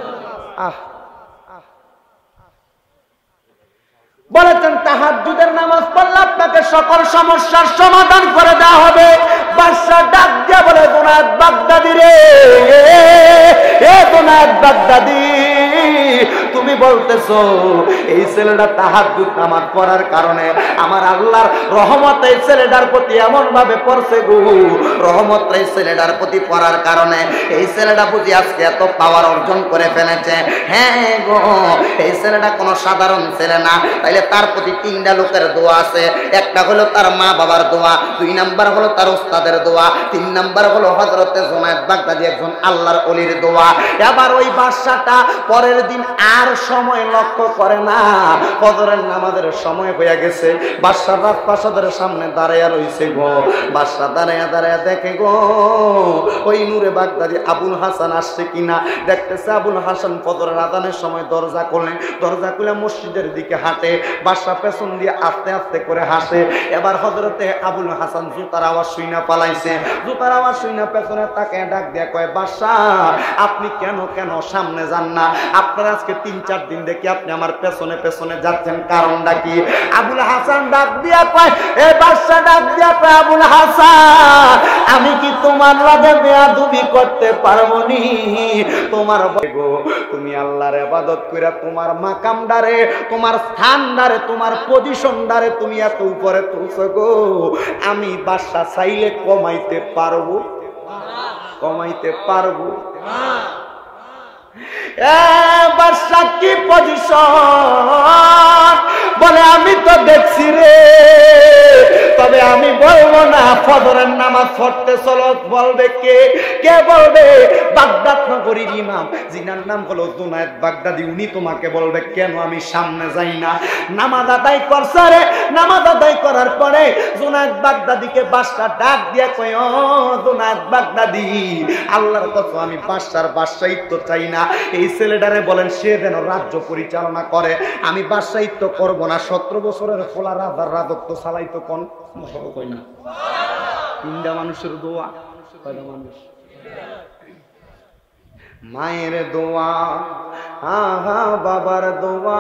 বলেছেন তাহাজ্জুদের নামাজ পড়লে আপনাকে সকল সমস্যার সমাধান করে দেওয়া হবে। বাদশা ডাক দিয়া বলে, জুনায়েদ বাগদাদি রে, এ জুনায়েদ বাগদাদি, তুমি বলতেছো এই ছেলেটা তাহাজ্জুদ নামাজ পড়ার কারণে আমার আল্লাহর রহমত এই ছেলেটার প্রতি এমন ভাবে পড়ছে গো, রহমত এই ছেলেটার প্রতি পড়ার কারণে এই ছেলেটা বুঝি আজকে এত পাওয়ার অর্জন করে ফেলেছে। হ্যাঁ গো, এই ছেলেটা কোনো সাধারণ ছেলে না। তাইলে তার প্রতি 3টা লোকের দোয়া আছে। একটা হলো তার মা বাবার দোয়া, 2 নাম্বার হলো তার উস্তাদের দোয়া, 3 নাম্বার হলো হযরতে জুনায়েদ বাগদাদি একজন আল্লাহর ওলির দোয়া। এবার ওই বাদশাটা পরের দিন আর সময় লক্ষ্য করে না, ফজরের নামাজের সময় হয়ে গেছে। বাদশা রাজপ্রাসাদের সামনে দাঁড়ায়া রইছে গো। বাদশা দাঁড়ায়া দাঁড়ায়া দেখে গো, ওই নূরে বাগদাদি আবুল হাসান আসছে কিনা দেখতেছে। আবুল হাসান ফজরের আযানের সময় দরজা খুলে মসজিদের দিকে হাঁটে। বাদশা পেছন দিয়ে আস্তে আস্তে করে হাসে। এবার হযরতে আবুল হাসান জুতার আওয়াজ শুইনা পালাইছে। জুতার আওয়াজ শুইনা পেছনে তাকে ডাক দিয়া কয়, বাদশা আপনি কেন সামনে যান না? আপনার আজকে 3-4 দিন দেখি আপনি আমার পেছনে পেছনে যাচ্ছেন, কারণটা কি? আবুল হাসান ডাক দিয়া কয়, এ বাদশা ডাক দিয়া কয়, আবুল হাসান আমি কি তোমার লগে বেয়াদবি করতে পারবো নি? তোমার গো, তুমি আল্লাহর ইবাদত কইরা তোমার মাকামদারে, তোমার স্থানদারে, তোমার পজিশনদারে তুমি এত উপরে তুলছো গো। আমি বাদশা চাইলে কমাইতে পারবো? বাদশা কি পজিশন বলে, আমি তো দেখছি রে, তবে আমি বলবো না। ফজরের নামাজ পড়তে চলো, বলবে কে বলবে? বাগদাদ নগরীর ইমাম, যিনার নাম হলো জুনায়েদ বাগদাদি, উনি তোমাকে বলবে কেন আমি সামনে যাই না। নামাজ আদায় করছে রে। নামাজ আদায় করার পরে জুনায়েদ বাগদাদিকে বাদশা ডাক দিয়ে কয়, ও জুনায়েদ বাগদাদি, আল্লাহর কসম আমি বাদশাহিত্ব চাই না। এই ছেলেটারে বলেন সে যেন রাজ্য পরিচালনা করে, আমি বাদশাহিত্ব করব না। 17 বছরের ফোলা রাজার রাজত্ব চালাইতো কোন? 3টা মানুষের দোয়া। কয়টা মানুষ? মায়ের দোয়া, আহা বাবার দোয়া,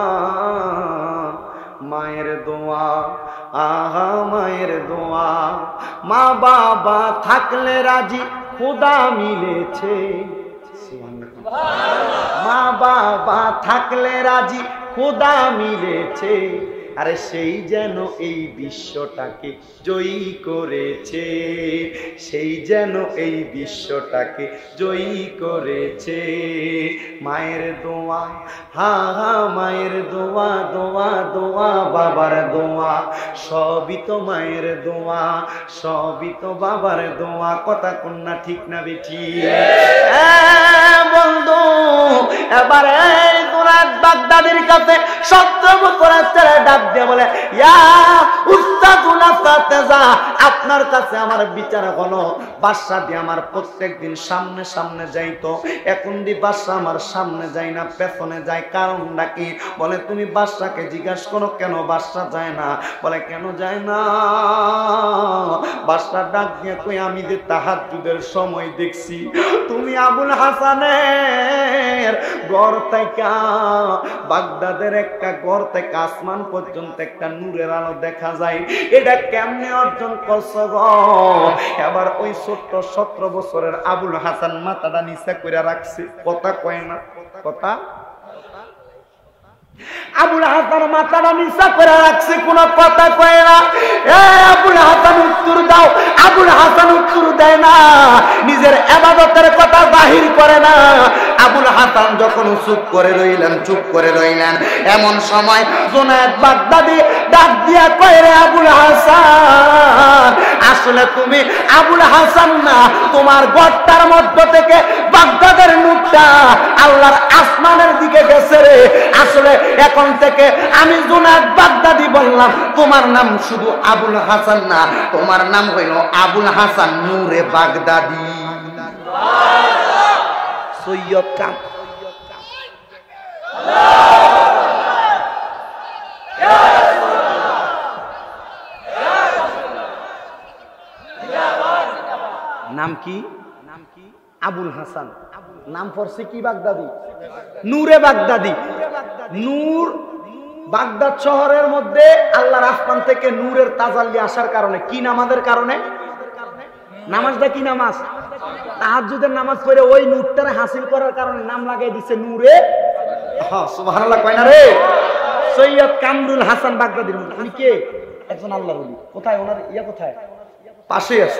মায়ের দোয়া, আহা মায়ের দোয়া। মা বাবা থাকলে রাজি, খোদা মিলেছে। মা বাবা থাকলে রাজি খোদা মিলেছে, আরে সেই যেন এই বিশ্বটাকে জয়ী করেছে, সেই যেন এই বিশ্বটাকে জয়ী করেছে। মায়ের দোয়া, হা হা মায়ের দোয়া, দোয়া দোয়া বাবার দোয়া, সবই তো মায়ের দোয়া, সবই তো বাবার দোয়া। কথা কন্যা ঠিক না বেঠি? বন্ধু এবারে জুনায়েদ বাগদাদির কাছে 17 বছরের ছেলে ডাক দিয়ে বলে, ইয়া উস্তাদুনা ফাতেজা, আপনার কাছে আমার বিচার হলো। বাদশা দিয়ে আমার প্রত্যেকদিন সামনে সামনে যাইতো, এখন দি বাদশা আমার সামনে যায় না, পেছনে যায়। কারণটা কি? বলে তুমি বাদশাকে জিজ্ঞাসা করো কেন বাদশা যায় না। বলে কেন যায় না? বাদশা ডাক দিয়ে কই, আমি যে তাহাজ্জুদের সময় দেখছি তুমি আবুল হাসানের ঘর থেকে, বাগদাদের একটা ঘর থেকে আসমান পর্যন্ত একটা নূরের আলো দেখা যায়। এটা কেমনে অর্জন করছো গো? এবার ওই ছোট্ট 17 বছরের আবুল হাসান মাথাটা নিচে করে রাখছে, কথা কয় না। কথা আবুল হাসান মাথাটা নিচা করে রাখছে, কোন কথা কয় না। আবুল হাসান উত্তর দাও, আবুল হাসান উত্তর দেয় না, নিজের ইবাদতের কথা বাহির করে না। আবুল হাসান যখন চুপ করে রইলেন, চুপ করে রইলেন, এমন সময় জুনায়েদ বাগদাদি ডাক দিয়া কয়, রে আবুল হাসান, আসলে তুমি আবুল হাসান না, তোমার গড়টার মধ্য থেকে বাগদাদের নূরটা আল্লাহর আসমানের দিকে গেছে রে। আসলে এখন থেকে আমি জুনায়েদ বাগদাদি বললাম, তোমার নাম শুধু আবুল হাসান না, তোমার নাম হইল আবুল হাসান নূরে বাগদাদি। সৈয়দ কাম নাম কি? আবুল হাসান। নাম পড়ছে কি? বাগদাদি, নূরে বাগদাদি। নূর বাগদাদ শহরের মধ্যে আল্লাহর আসমান থেকে নূরের তাজাল্লি আসার কারণে, কি নামাজের কারণে? নামাজটা কি নামাজ? তাহাজ্জুদের নামাজ পড়ে ওই নূরটারে হাসিল করার কারণে নাম লাগাই দিছে নূরে। হ্যাঁ সুবহানাল্লাহ কয় না রে? সৈয়দ কামরুল হাসান বাগদাদির। উনি কে? একজন আল্লাহর ওলি। কোথায় ওনার ইয়া? কোথায়? পাশে আছে,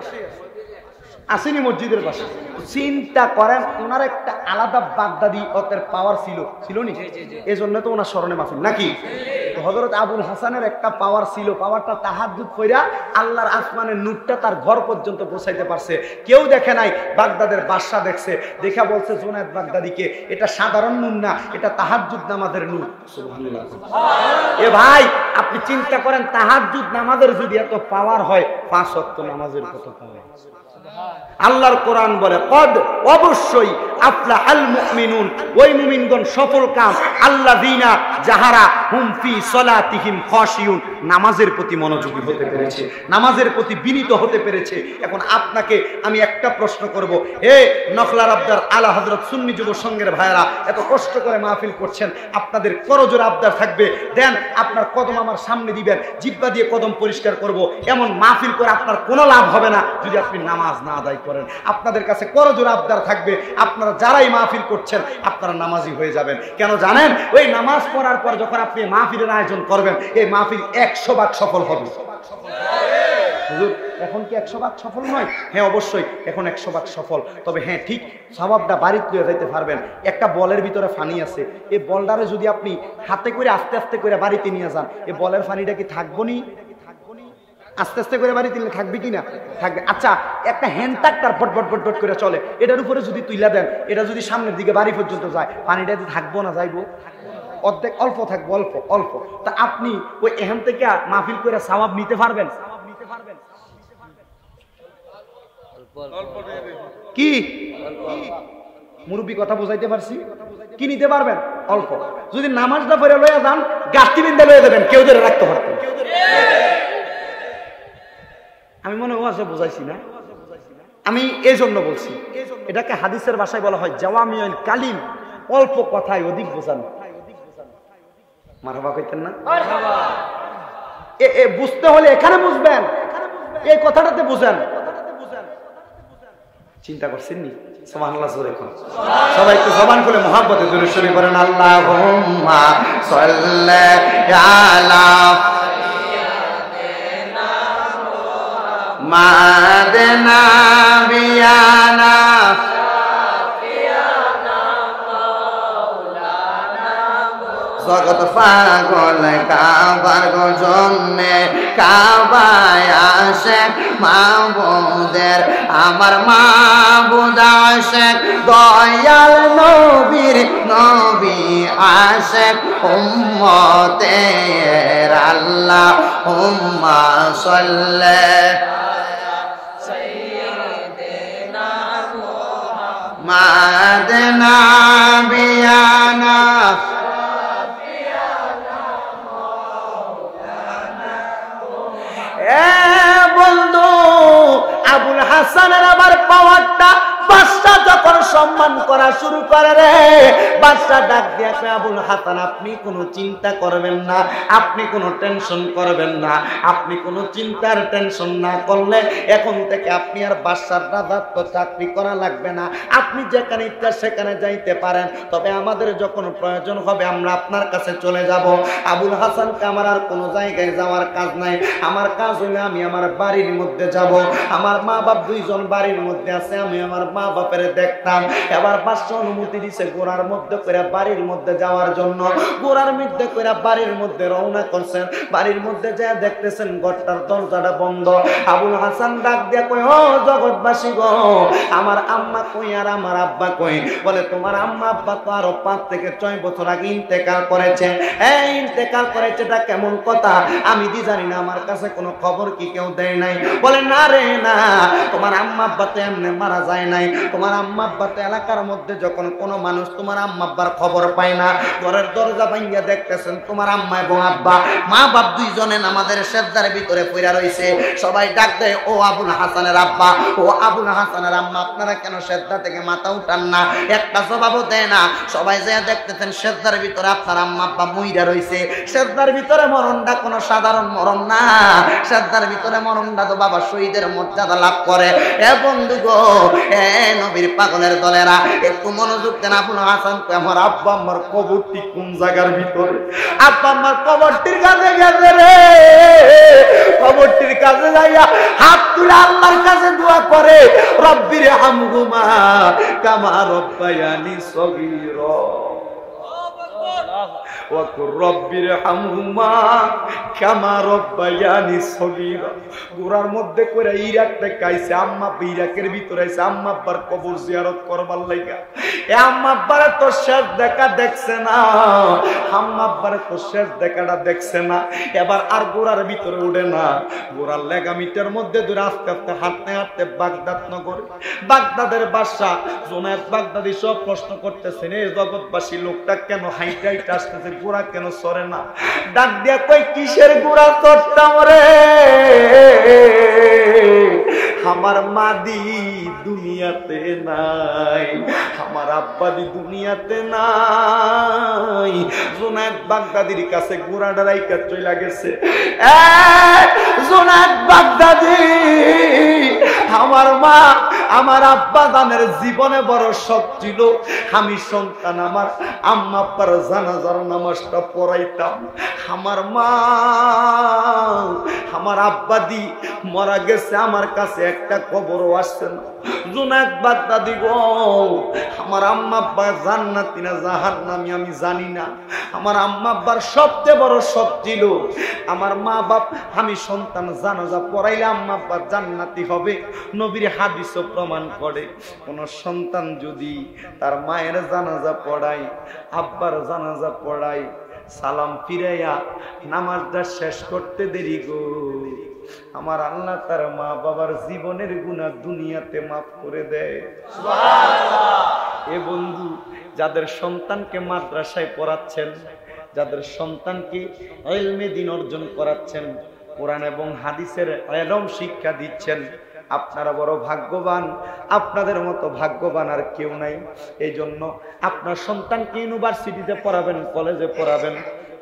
আসেনি মসজিদের পাশে। চিন্তা করেন, ওনার একটা আলাদা বাগদাদি অতের পাওয়ার ছিল নি? এই জন্য তো ওনার স্মরণে মাহফিল নাকি? হযরত আবুল হাসানের একটা পাওয়ার ছিল, পাওয়ারটা তাহাজ্জুদ কইরা আল্লাহর আসমানের নূরটা তার ঘর পর্যন্ত পৌঁছাইতে পারছে। কেউ দেখে নাই, বাগদাদের বাদশা দেখছে, দেখা বলছে জুনায়েদ বাগদাদিকে, এটা সাধারণ নূর না, এটা তাহাজ্জুদ নামাজের নূর। সুবহানাল্লাহ। এ ভাই আপনি চিন্তা করেন, তাহাজ্জুদ নামাজের যদি এত পাওয়ার হয়, 5 ওয়াক্ত নামাজের কত পাওয়ার? আল্লাহর কোরআন বলে, কদ অবশ্যই আফলাহাল মুমিনুন, ওই মুমিনগণ সফল কাম, আল্লাযিনা যাহারা হুম ফি সলাতিহিম খাশিউন, নামাজের প্রতি মনোযোগী হতে পেরেছে, নামাজের প্রতি বিনীত হতে পেরেছে। এখন আপনাকে আমি একটা প্রশ্ন করব, হে নখলার আবদার আলা হযরত সুন্নি যুব সংঘের ভাইরা, এত কষ্ট করে মাহফিল করছেন, আপনাদের করজোড়ে আবদার থাকবে, দেন আপনার কদম আমার সামনে দিবেন, জিহ্বা দিয়ে কদম পরিষ্কার করব। এমন মাহফিল করে আপনার কোনো লাভ হবে না যদি আপনি নামাজ না আদায় করেন। আপনাদের কাছে করজোড়ে আবদার থাকবে, আপনারা যারাই মাহফিল করছেন আপনারা নামাজি হয়ে যাবেন। কেন জানেন? ওই নামাজ পড়ার পর যখন আপনি মাহফিলের আয়োজন করবেন, এই মাহফিল 100% সফল হবে। হুজুর এখন কি 100% সফল নয়? হ্যাঁ অবশ্যই এখন 100% সফল। তবে হ্যাঁ ঠিক স্বভাবটা বাড়িতে নিয়ে যাইতে পারবেন। একটা বলের ভিতরে ফানি আছে, এই বলটারে যদি আপনি হাতে করে আস্তে আস্তে করে বাড়িতে নিয়ে যান, এই বলের ফানিটা কি থাকবো নি? আস্তে আস্তে করে বাড়ি তুললে থাকবে কিনা? থাকবে। আচ্ছা একটা হ্যান্ড ট্রাক্টর ফট ফট ফট ফট করে চলে, এটার উপরে যদি তুইলা দেন, এটা যদি সামনের দিকে বাড়ি পর্যন্ত যায়, পানিটা থাকবো না যাইবো? অর্ধেক অল্প থাকবো, অল্প অল্প। তা আপনি ওই এখান থেকে মাহফিল করে সওয়াব নিতে পারবেন কি? মুরব্বী কথা বুঝাইতে পারছি কি? নিতে পারবেন অল্প। যদি নামাজটা পড়ে লইয়া যান, গাছটি বিন্দা লইয়া দেবেন, কেউ ধরে রাখতে পারবেন। আমি মনে হয় বুঝাইছি না? আমি এই জন্য বলছি, এটাকে হাদিসের ভাষায় বলা হয় জাওয়ামিউল কালিম, অল্প কথায় অধিক বোঝানো। মারহাবা কইতেন না? বুঝতে হলে এখানে বুঝবেন, এই কথাটাতে বুঝেন। চিন্তা করছেন নি? সুবহানাল্লাহ জোরে কোন সবাই একটু জবান খুলে মুহাব্বতে দরুদ শরীফ পড়েন আল্লাহুম্মা সাল্লি আলা মাদিনা বিয়ানা জগৎ পাগল কাবার জন্যে কাবায় আসে মাবুদের আমার মাবুদ আসে দয়াল নবীর নবী আসে উম্মতের আল্লাহ হুম্মা সাল্লি মাদিনা বিয়ানা বন্ধু আবুল হাসানের আবার পাওয়ারটা বাদশা যখন সম্মান করা শুরু করে রে বাদশা ডাক দিয়ে আবুল হাসান আপনি কোনো চিন্তা করবেন না, আপনি কোনো টেনশন করবেন না, আপনি কোনো চিন্তার টেনশন না করলে এখন থেকে আপনি আর বাদশার রাজত্ব চাকরি করা লাগবে না, আপনি যেখানে ইচ্ছা সেখানে যাইতে পারেন, তবে আমাদের যখন প্রয়োজন হবে আমরা আপনার কাছে চলে যাব। আবুল হাসানকে আমার আর কোনো জায়গায় যাওয়ার কাজ নাই, আমার কাজ হলে আমি আমার বাড়ির মধ্যে যাব, আমার মা বাপ দুইজন বাড়ির মধ্যে আছে, আমি আমার মা বাপের দেখতাম। এবার বাদশা অনুমতি দিছে গোড়ার মধ্যে করে বাড়ির মধ্যে যাওয়ার জন্য, গোড়ার মধ্যে করে বাড়ির মধ্যে রওনা করছেন। বাড়ির মধ্যে যা দেখতেছেন ঘরটার দরজাটা বন্ধ। আবুল হাসান ডাক দিয়ে কই ও জগৎবাসী গো, আমার আম্মা কই আর আমার আব্বা কই? বলে তোমার আম্মা আব্বা তো আরো 5 থেকে 6 বছর আগে ইন্তেকাল করেছে। এই ইন্তেকাল করেছে এটা কেমন কথা? আমি কি জানি না, আমার কাছে কোনো খবর কি কেউ দেয় নাই? বলে না রে না, তোমার আম্মা আব্বা তো এমনি মারা যায় নাই, তোমার আম্মা আব্বা তো এলাকার মধ্যে যখন কোনো মানুষ তোমার আম্মা আব্বার খবর পায় না, ঘরের দরজা ভাঙিয়া দেখতেছেন তোমার আম্মা এবং আব্বা মা বাপ দুইজনে আমাদের সেজদার ভিতরে পড়ে রইছে। সবাই ডাক দেয় ও আবুল হাসানের আব্বা, ও আবুল হাসানের আম্মা, আপনারা কেন সেজদা থেকে মাথা উঠান না? একটা জবাবও দেয় না। সবাই যে দেখতেছেন সেজদার ভিতরে আপনার আম্মা আব্বা মইরা রইছে। সেজদার ভিতরে মরণটা কোনো সাধারণ মরণ না, সেজদার ভিতরে মরণটা তো বাবা শহীদের মর্যাদা লাভ করে। এ বন্ধু গো, এ নবীর পাগলের দলেরা একটু মনোযোগ দেন। আবুল হাসান আমার আব্বা আমার কবরটি কোন জায়গার ভিতরে? আব্বা আমার কবরটির কাছে গেছে রে, কবরটির কাছে যাইয়া হাত তুলে আল্লাহর কাছে দোয়া করে, রব্বির হামহুমা কামা রব্বায়ানি সগীরা ওয়াকুর রব্বির হামহুমা কামা রব্বায়ানি সগীরা। গোরার মধ্যে করে ইরাকতে কাইছে আম্মা, ইরাকের ভিতরে আইছে আম্মা আব্বার কবর জিয়ারত করবার লাগা। এ আম্মা আব্বার তো শেষ দেখা দেখছে না, আম্মা আব্বার তো শেষ দেখাটা দেখছে না। এবার আর গোরার ভিতরে উঠে না, গোরার লেগামিটার মধ্যে ধরে আস্তে আস্তে হাঁটতে হাঁটতে বাগদাদ নগর, বাগদাদের বাদশা জুনায়েদ বাগদাদি সব প্রশ্ন করতেছেন এই জগৎবাসী লোকটা কেন হাইটা হাইটা আসতেছে, গোরা কেন সরে না? ডাক দিয়া কই কিসের গোরা চড়তাম রে, আমার মাদি দুনিয়াতে নাই, আমার আব্বাদি দুনিয়াতে নাই। জুনায়েদ বাগদাদির কাছে গোরাটা রাইকা চইলা গেছে। জুনায়েদ বাগদাদি, আমার মা আমার আব্বা দানের জীবনে বড় শখ ছিল, আমি সন্তান আমার আম্মা আব্বার জানাজার নামাজটা পড়াইতাম। আমার মা আমার আব্বা দি মারা গেছে, আমার কাছে একটা খবরও আসছে না। জুনায়েদ বাগদাদি গো, আমার আম্মা আব্বা জান্নাতি না জাহান্নামী আমি জানি না, আমার আম্মা আব্বার সবচেয়ে বড় শখ ছিল আমার মা বাপ আমি সন্তান জানাজা পড়াইলে আম্মা আব্বা জান্নাতি হবে। নবীর হাদিসও প্রমাণ করে কোন সন্তান যদি তার মায়ের জানাজা পড়ায়, আব্বার জানাজা পড়ায়, সালাম ফিরাইয়া নামাজটা শেষ করতে দেরি গো, আমার আল্লাহ তার মা বাবার জীবনের গুনাহ দুনিয়াতে মাফ করে দেয়। সুবহানাল্লাহ। এ বন্ধু, যাদের সন্তানকে মাদ্রাসায় পড়াচ্ছেন, যাদের সন্তানকে ইলমে দ্বীন অর্জন করাচ্ছেন, কোরআন এবং হাদিসের ইলম শিক্ষা দিচ্ছেন, আপনারা বড় ভাগ্যবান। আপনাদের মতো ভাগ্যবান আর কেউ নাই। এই জন্য আপনার সন্তানকে ইউনিভার্সিটিতে পড়াবেন, কলেজে পড়াবেন,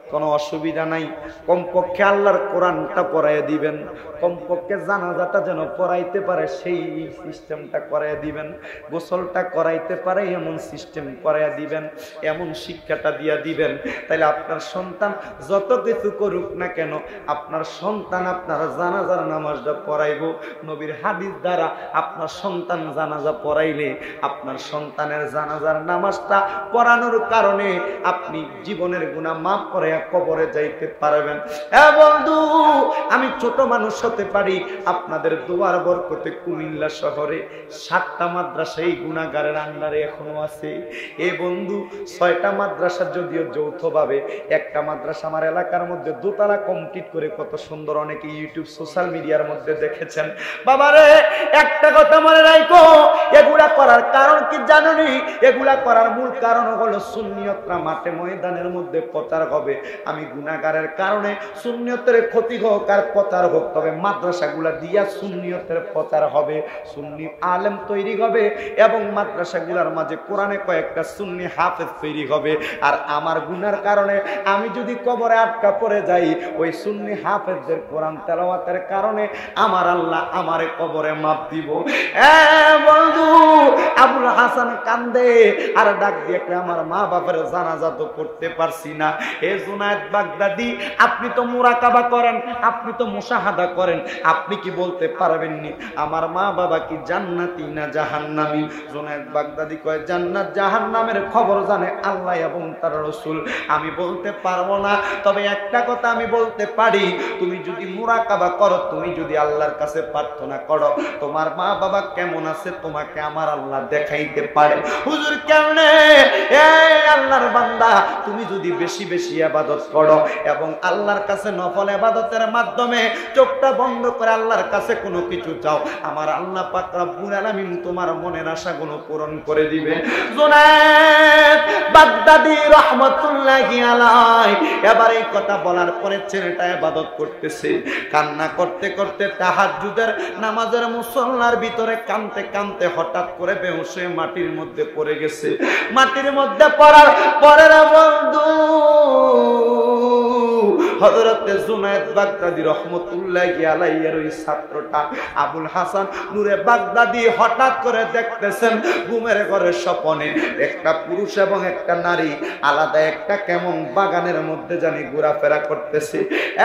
কোনো অসুবিধা নাই, কমপক্ষে আল্লাহর কোরআনটা পড়াইয়া দিবেন, কমপক্ষে জানাজাটা যেন পড়াইতে পারে সেই সিস্টেমটা করাইয়া দিবেন, গোসলটা করাইতে পারে এমন সিস্টেম করাইয়া দিবেন, এমন শিক্ষাটা দিয়া দিবেন। তাইলে আপনার সন্তান যত কিছু করুক না কেন, আপনার সন্তান আপনার জানাজার নামাজটা পড়াইব। নবীর হাদিস দ্বারা আপনার সন্তান জানাজা পড়াইলে আপনার সন্তানের জানাজার নামাজটা পড়ানোর কারণে আপনি জীবনের গুনাহ মাফ করে কবরে যাইতে পারবেন। বন্ধু, আমি ছোট মানুষ হতে পারি, আপনাদের দোয়ার বরকতে কুমিল্লা শহরে 7টা মাদ্রাসা এই গুনাহগারের আন্ডারে এখনো আছে। এ বন্ধু, 6টা মাদ্রাসা যদিও যৌথভাবে, একটা মাদ্রাসা আমার এলাকার মধ্যে দোতলা কমপ্লিট করে কত সুন্দর অনেকে ইউটিউব সোশ্যাল মিডিয়ার মধ্যে দেখেছেন। বাবারে, একটা কথা মনে রাখো, এগুলা করার কারণ কি জানেনই? এগুলা করার মূল কারণ হলো সুন্নিয়তরা মাঠে ময়দানের মধ্যে প্রচার হবে। আমি গুনাহগারের কারণে সুন্নিয়তের ক্ষতি হোক আর প্রচার হোক, তবে মাদ্রাসাগুলা দিয়া সুন্নিয়তের প্রচার হবে, সুন্নি আলেম তৈরি হবে এবং মাদ্রাসাগুলার মাঝে কোরআনে কয়েকটা সুন্নি হাফেজ তৈরি হবে। আর আমার গুনার কারণে আমি যদি কবরে আটকা পড়ে যাই, ওই সুন্নি হাফেজদের কোরআন তেলাওয়াতের কারণে আমার আল্লাহ আমারে কবরে মাপ দিব। বন্ধু, আবুল হাসান কান্দে আর ডাক দিয়ে আমার মা বাবার জানাজা তো করতে পারছি না। এ জুনায়েদ বাগদাদি, আপনি তো মুরাকাবা করেন, আপনি তো মুশাহাদা করেন, আপনি কি বলতে পারবেননি আমার মা বাবা কি জান্নাতি না জাহান্নামী? জুনায়েদ বাগদাদি কয়, জান্নাত জাহান্নামের খবর জানে আল্লাহ এবং তার রাসূল, আমি বলতে পারবো না। তবে একটা কথা আমি বলতে পারি, তুমি যদি মুরাকাবা করো, তুমি যদি আল্লাহর কাছে প্রার্থনা করো, তোমার মা বাবা কেমন আছে তোমাকে আমার আল্লাহ দেখাইতে পারে। হুজুর কেমনে? আল্লাহর বান্দা, তুমি যদি বেশি বেশি ইবাদত করো এবং আল্লাহর কাছে নফল ইবাদতের মাধ্যমে চোখটা বন্ধ করে আল্লাহর কাছে কোনো কিছু চাও, আমার আল্লাহ পাক রব্বুল আলামিন তোমার মনের আশাগুলো পূরণ করে দিবে। জুনায়েদ বাগদাদি রাহমাতুল্লাহি আলাইহি এবার এই কথা বলার পরে ছেলেটা ইবাদত করতেছে, কান্না করতে করতে তাহাজ্জুদের নামাজের মুসল্লার ভিতরে কাঁদতে কাঁদতে হঠাৎ করে বেহুশ হয়ে মাটির মধ্যে পড়ে গেছে। মাটির মধ্যে পড়ার পরে বন্ধু, হযরতে জুনায়েদ বাগদাদি রাহমাতুল্লাহি আলাইহির ওই ছাত্রটা আবুল হাসান নূরে বাগদাদি হঠাৎ করে দেখতেছেন ঘুমের ঘরে স্বপ্নে একটা পুরুষ এবং একটা নারী আলাদা একটা কেমন বাগানের মধ্যে জানি ঘোরাফেরা করতেছে।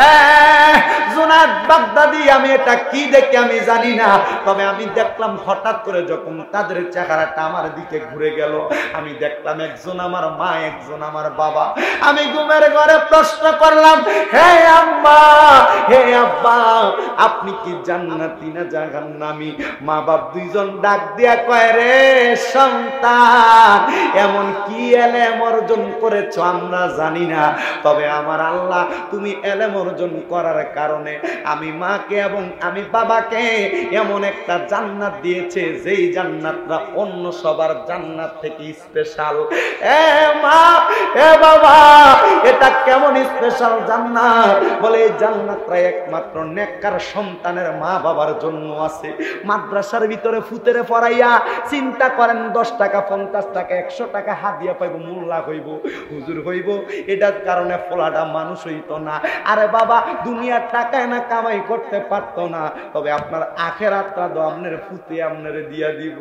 জুনায়েদ বাগদাদি, আমি এটা কি দেখে আমি জানি না, তবে আমি দেখলাম হঠাৎ করে যখন তাদের চেহারাটা আমার দিকে ঘুরে গেল, আমি দেখলাম একজন আমার মা, একজন আমার বাবা। আমি ঘুমের ঘরে প্রশ্ন করলাম, হে আম্মা, হে আব্বা, আপনি কি জান্নাতি না জাহান্নামী? মা বাপ দুইজন ডাক দিয়া কয়, রে সন্তান, এমন কি এলেম অর্জন করেছো আমরা জানি না, তবে আমার আল্লাহ তুমি এলেম অর্জন করার কারণে আমি মাকে এবং আমি বাবাকে এমন একটা জান্নাত দিয়েছে, যেই জান্নাতটা অন্য সবার জান্নাত থেকে স্পেশাল। এ মা, এ বাবা, এটা কেমন স্পেশাল জান্নাত? বলে এই জান্নাতটা একমাত্র নেককার সন্তানের মা বাবার জন্য আছে। মাদ্রাসার ভিতরে ফুতেরে পড়াইয়া চিন্তা করেন 10 টাকা 50 টাকা 100 টাকা হাদিয়া পাইব, মোল্লা হইব, হুজুর হইব, এটার কারণে ফলাটা মানুষ হইতো না। আরে বাবা, দুনিয়ার টাকায় না কামাই করতে পারতো না, তবে আপনার আখিরাতটা তো আপনার ফুতে আপনার দিয়া দিব।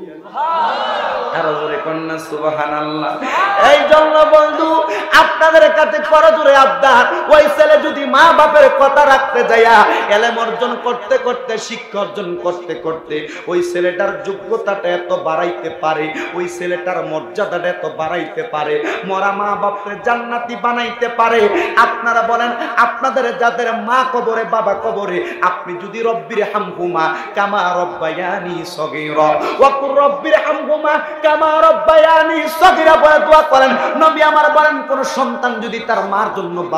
আরো জোরে কন্যা সুবহানাল্লাহ। এই জন্য বন্ধু, আপনাদের কাছে করজোরে আবদার, ওই ছেলে যদি মা বাপের কথা রাখতে যায়া এলেম অর্জন করতে করতে, শিক্ষা অর্জন করতে করতে ওই ছেলেটার যোগ্যতাটা এত বাড়াইতে পারে, ওই ছেলেটার মর্যাদাটা এত বাড়াইতে পারে, মরা মা বাপকে জান্নাতি বানাইতে পারে। আপনারা বলেন, আপনাদের যাদের মা কবরে বাবা কবরে, আপনি যদি রব্বির হামহুমা কামা রব্বায়ানি সগীরা ওয়া কুর রব্বির হামহুমা কামা রব্বায়ানি সগীরা বলে দোয়া করেন, নবী আমার বলেন, কোন সন্তান যদি তার মার জন্য বাবার জন্য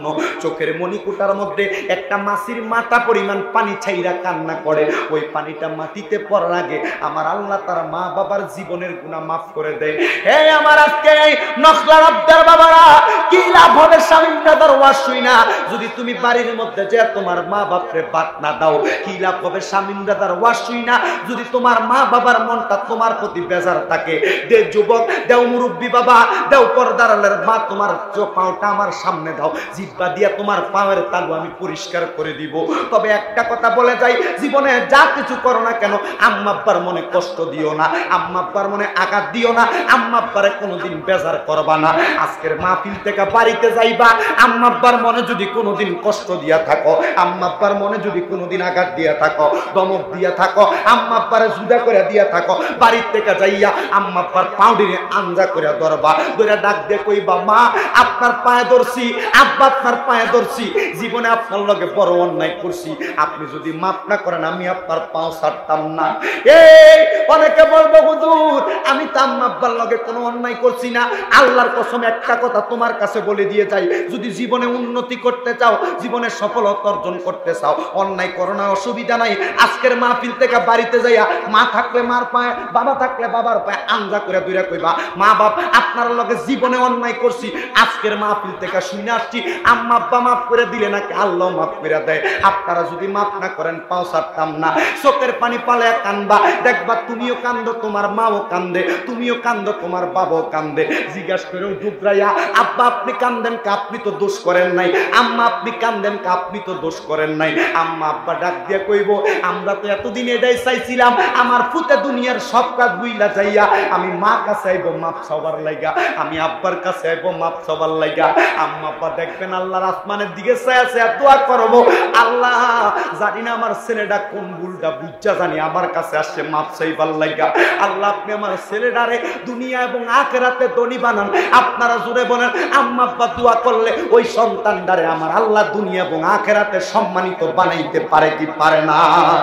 জন্য চোখের মণিকুটার মধ্যে একটা মাছির মাথা পরিমাণ পানি ছাইরা কান্না করে। ওই পানিটা মাটিতে পড়ার আগে আমার আল্লাহ তার মা বাবার জীবনের গুনাহ মাফ করে দেয়। হে আমার আজকে নখলার আব্দার বাবারা, কি লাভ হবে স্বামীর দাদার ওয়াজ শুই না যদি তুমি বাড়ির মধ্যে যে তোমার মা বাপরে বাত না দাও? কি লাভ হবে স্বামীর দাদার ওয়াজ শুই না যদি তোমার মা বাবার মনটা তোমার প্রতি বেজার থাকে? দে যুবক, দেও মুরব্বী বাবা, দেও পর্দার আলের মা, তোমার পাওটা আমার সামনে দাও, জিব্বা দিয়া তোমার পায়ের তালু আমি পরিষ্কার করে দিব। তবে একটা কথা বলে যাই, জীবনে যা কিছু করো না কেন আম্মা আব্বার মনে কষ্ট দিও না, আম্মা আব্বার মনে আঘাত দিও না, আম্মা আব্বারে কোনোদিন বেজার করবা না। আজকের মাহফিল থেকে বাড়িতে যাইবা, আম্মা আব্বার মনে যদি কোনোদিন কষ্ট দিয়া থাকো, আম্মা আব্বার মনে যদি কোনোদিন আঘাত দিয়া থাকো, দমক দিয়া থাকো, আম্মা আব্বারে জুদা করে দিয়া থাকো, বাড়ির থেকে যাইয়া আম্মা আব্বার পাউডিরে আঞ্জা করে ধরবা, ধরে ডাক দিয়ে কইবা, মা আপনার পায়ে ধরছি, আব্বা আপনার পায়ে ধরছি, জীবনে আপনার লগে বড় অন্যায় করছি, আপনি যদি মাফ না করেন আমি আপনার পাও ছাড়তাম না। এই অনেকে বলবো হুজুর আমি তো আম্মা আব্বার লগে কোনো অন্যায় করছি না। আল্লাহর কসম একটা কথা তোমার কাছে বলে দিয়ে যাই, যদি জীবনে উন্নতি করতে চাও, জীবনে সফলতা অর্জন করতে চাও, অন্যায় করো না, অসুবিধা নাই। আজকের মাহফিল থেকে বাড়িতে যাইয়া মা থাকলে মার পায়ে, বাবা থাকলে বাবার পায়ে আঞ্জা করে দূরে কইবা, মা বাপ আপনার লগে জীবনে অন্যায় করছি, আজকের মাহফিল থেকে শুনে আসছি, আম্মা আব্বা মাফ করে দিলে নাকি আল্লাহ মাফ করে দেয়। আপনারা যদি মাফ না করেন পাও ছাড়তাম না। চোখের পানি পালে কান্দবা, দেখবা তুমিও কান্দো, তোমার মাও কান্দে, তুমিও কান্দো, তোমার বাবাও কান্দে। জিজ্ঞাসা করেও ডুবরাইয়া, আব্বা আপনি কান্দেন কা? আপনি তো দোষ করেন নাই। আম্মা আপনি কান্দেন কা? আপনি তো দোষ করেন নাই। আম্মা আব্বা ডাক দিয়া কইব, আমরা তো এতদিন এটাই চাইছিলাম, আমার ফুতে দুনিয়ার সব কাজ বুইলা যাইয়া আমি মা কাছে আইব মাপ চাওয়ার লাইগা, আমি আব্বার কাছে আইব মাপ চাওয়ার লাইগা। আম্মা আব্বা দেখবেন আল্লাহর আসমানের দিকে চায়া চায়া দোয়া করব, আল্লাহ জানি না আমার ছেলেটা কোন ভুলটা বুঝা জানি আমার কাছে আসছে মাপ চাইবার লাইগা। আল্লাহ আপনি আমার ছেলেটারে দুনিয়া এবং আখিরাতে ধনী বানান। আপনারা জোরে বলেন, আম্মা আব্বা দোয়া করলে ওই সন্তানটারে আমার আল্লাহ দুনিয়া এবং আখিরাতে সম্মানিত বানাইতে পারে কি পারে না?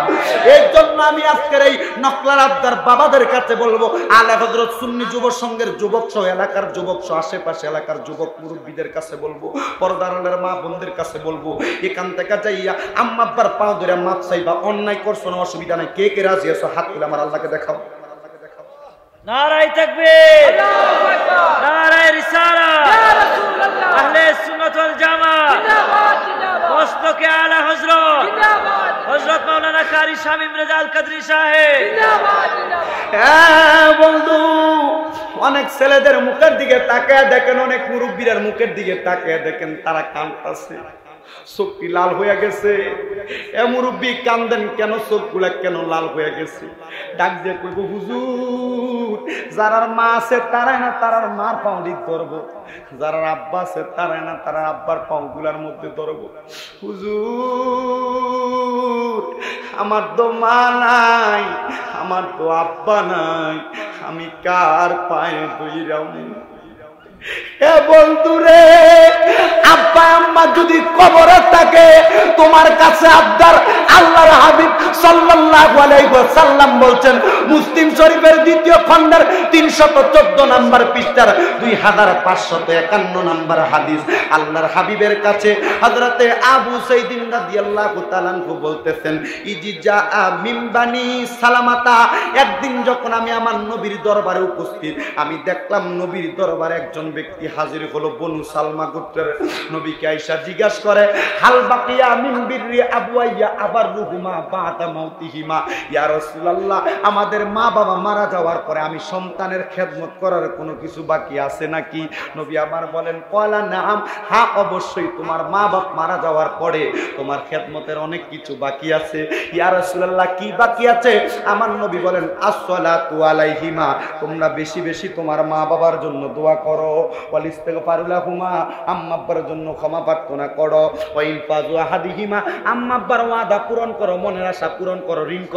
এই জন্য আমি আজকের এই নকলার আব্দার বাবাদের কাছে বলবো, আলে হযরত সুন্নি যুব সংঘের যুবক সহ এলাকার যুবক সহ আশেপাশে এলাকার যুবক মুরব্বীদের কাছে বলবো, পর্দার আলের মা বোনদের কাছে বলবো, এখান থেকে যাইয়া আম্মা আব্বার পাও ধরে মাপ চাইবা। অন্যায় করছো না, অসুবিধা নাই। কে কে রাজি আছো হাত তুলে আমার আল্লাহকে দেখাও। নারায়ে তাকবীর, নারায়ে রিসালাত, আহলে সুন্নাত ওয়াল জামাত, মস্তকে আলা হযরত হযরত মাওলানা কারি শামীম রেজা আল কাদরি সাহেব। হ্যাঁ বন্ধু, অনেক ছেলেদের মুখের দিকে তাকায় দেখেন, অনেক মুরব্বীদের মুখের দিকে তাকায় দেখেন, তারা কাঁদতেছে, চোখটি লাল হয়ে গেছে। এ মুরব্বী কান্দেন কেন? চোখগুলা কেন লাল হয়ে গেছে? ডাক দিয়ে কইব, হুজুর যারার মা আছে তারাই না তারার মার পাও দিক ধরবো, যারার আব্বা আছে তারাই না তারার আব্বার পাও গুলার মধ্যে ধরবো। হুজুর আমার তো মা নাই, আমার তো আব্বা নাই, আমি কার পায়ে ধইরাম? এ বন্ধুরে, আব্বা আম্মা যদি কবরে থাকে, তোমার কাছে আবদার আল্লাহর হাবিব সাল্লাল্লাহু আলাইহি ওয়াসাল্লাম বলছেন, মুসলিম শরীফের দ্বিতীয় খণ্ডের 314 নম্বর পৃষ্ঠার 2551 নম্বর হাদিস, আল্লাহর হাবিবের কাছে হযরতে আবু সাঈদ রাদিয়াল্লাহু তাআলা আনহু বলতেছেন, ইজিজা মিন বানি সালামাতা, একদিন যখন আমি আমার নবীর দরবারে উপস্থিত, আমি দেখলাম নবীর দরবারে একজন ব্যক্তি হাজির হলো, বনু সালমা গোত্রের। নবীকে আয়েশা জিজ্ঞাসা করে, হাল বাকিয়া মিন বিররি আবওয়াইয়া আবার রুহুমা বাদা মাউতিহিমা, ইয়া রাসূলুল্লাহ আমাদের মা বাবা মারা যাওয়ার পরে আমি সন্তানের খেদমত করার কোনো কিছু বাকি আছে নাকি? নবী আমার বলেন, ক্বালা নাআম, হ্যাঁ অবশ্যই তোমার মা বাপ মারা যাওয়ার পরে তোমার খেদমতের অনেক কিছু বাকি আছে। ইয়া রাসূলুল্লাহ কি বাকি আছে? আমার নবী বলেন, আসসালাতু আলাইহিমা, তোমরা বেশি বেশি তোমার মা বাবার জন্য দোয়া করো, ওয়াল ইস্তিগফারু লাহুমা, আম্মা আব্বার জন্য ক্ষমা প্রার্থনা করো, ওয়া ইনফাযু আহাদিহিমা, আম্মা আব্বার ওয়াদা পূরণ করো, মনের আশা পূরণ করো, ঋণ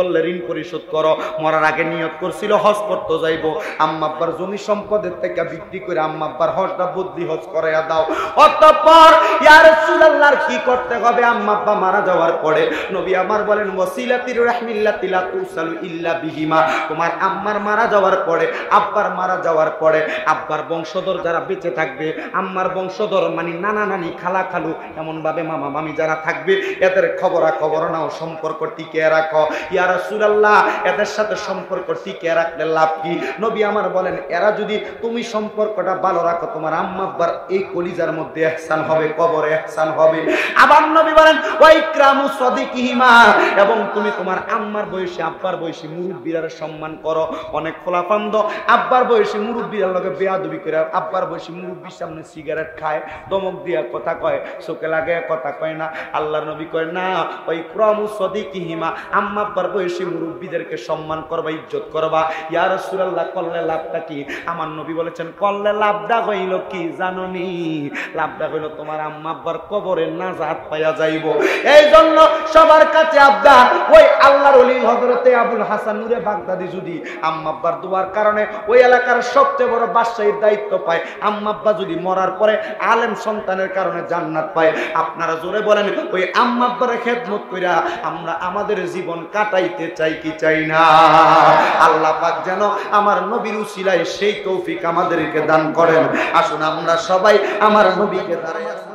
করলে ঋণ পরিশোধ করো। মরার আগে নিয়ত করছিল হজ করতে যাইবো, আম্মা আব্বার জমি সম্পদের থেকে বিক্রি করে আম্মা আব্বার হজটা বদলি হজ করাইয়া দাও। অতঃপর ইয়া রাসূলুল্লাহর কি করতে হবে? আম্মা আব্বা মারা যাওয়ার পরে নবী আমার বলেন ওয়াসিলাতির রাহমিল্লাতি লা তুসালু ইল্লা বিহিমা। তোমার আম্মার মারা যাওয়ার পরে, আব্বার মারা যাওয়ার পরে, আব্বার বংশধর যারা বেঁচে থাকবে, আম্মার বংশধর মানে নানা নানি, খালা খালু, এমন ভাবে মামা মামি যারা থাকবে, এদের খবর নাও, সম্পর্ক টিকিয়ে রাখো। ইয়া রাসূলুল্লাহ, এদের সাথে সম্পর্ক টিকিয়ে রাখলে লাভ কি? নবী আমার বলেন এরা যদি তুমি সম্পর্কটা ভালো রাখো, তোমার আম্মা আব্বার এই কলিজার মধ্যে ইহসান হবে, কবরে ইহসান হবে। আবার নবী বলেন ওয়া ইকরামু সাদিকিহিমা, এবং তুমি তোমার আম্মার বয়সী আব্বার বয়সী মুরব্বিরা সম্মান করো। অনেক ফলাফন্দ আব্বার বয়সী মুরব্বির লগে বেয়াদবি করে আব্বার বয়সী মুরব্বির সামনে সিগারেট খায়, দমক দিয়া কথা কয়, চোখে লাগে কথা কয় না। আল্লাহর নবী কয় না, ওই ইকরামু সাদিকিহিমা, আম্মা আব্বার বয়সী মুরব্বিদেরকে সম্মান করবা, ইজ্জত করবা। ইয়া রাসূলুল্লাহ, করলে লাভটা কি? আমার নবী বলেছেন করলে লাভটা হইল কি জানোনি? লাভটা হইল তোমার আম্মা আব্বার কবরে নাজাত পাইয়া যাইব। এই জন্য সবার কাছে আবদার, ওই আল্লাহর ওলি হযরতে আবুল হাসান নূরে বাগদাদি যদি আম্মা আব্বার দোয়ার কারণে ওই এলাকার সবচেয়ে বড় বাদশাহীর দায়িত্ব পায়, আম্মা আব্বা যদি মরার পরে আলেম সন্তানের কারণে জান্নাত পায়, আপনারা জোরে বলেন ওই আম্মা আব্বার খেদমত কইরা আমরা আমাদের জীবন কাটাইতে চাই কি চাই না? আল্লাহ পাক যেন আমার নবীর উসিলায় সেই তৌফিক আমাদেরকে দান করেন। আসুন আমরা সবাই আমার নবীকে দাঁড়াই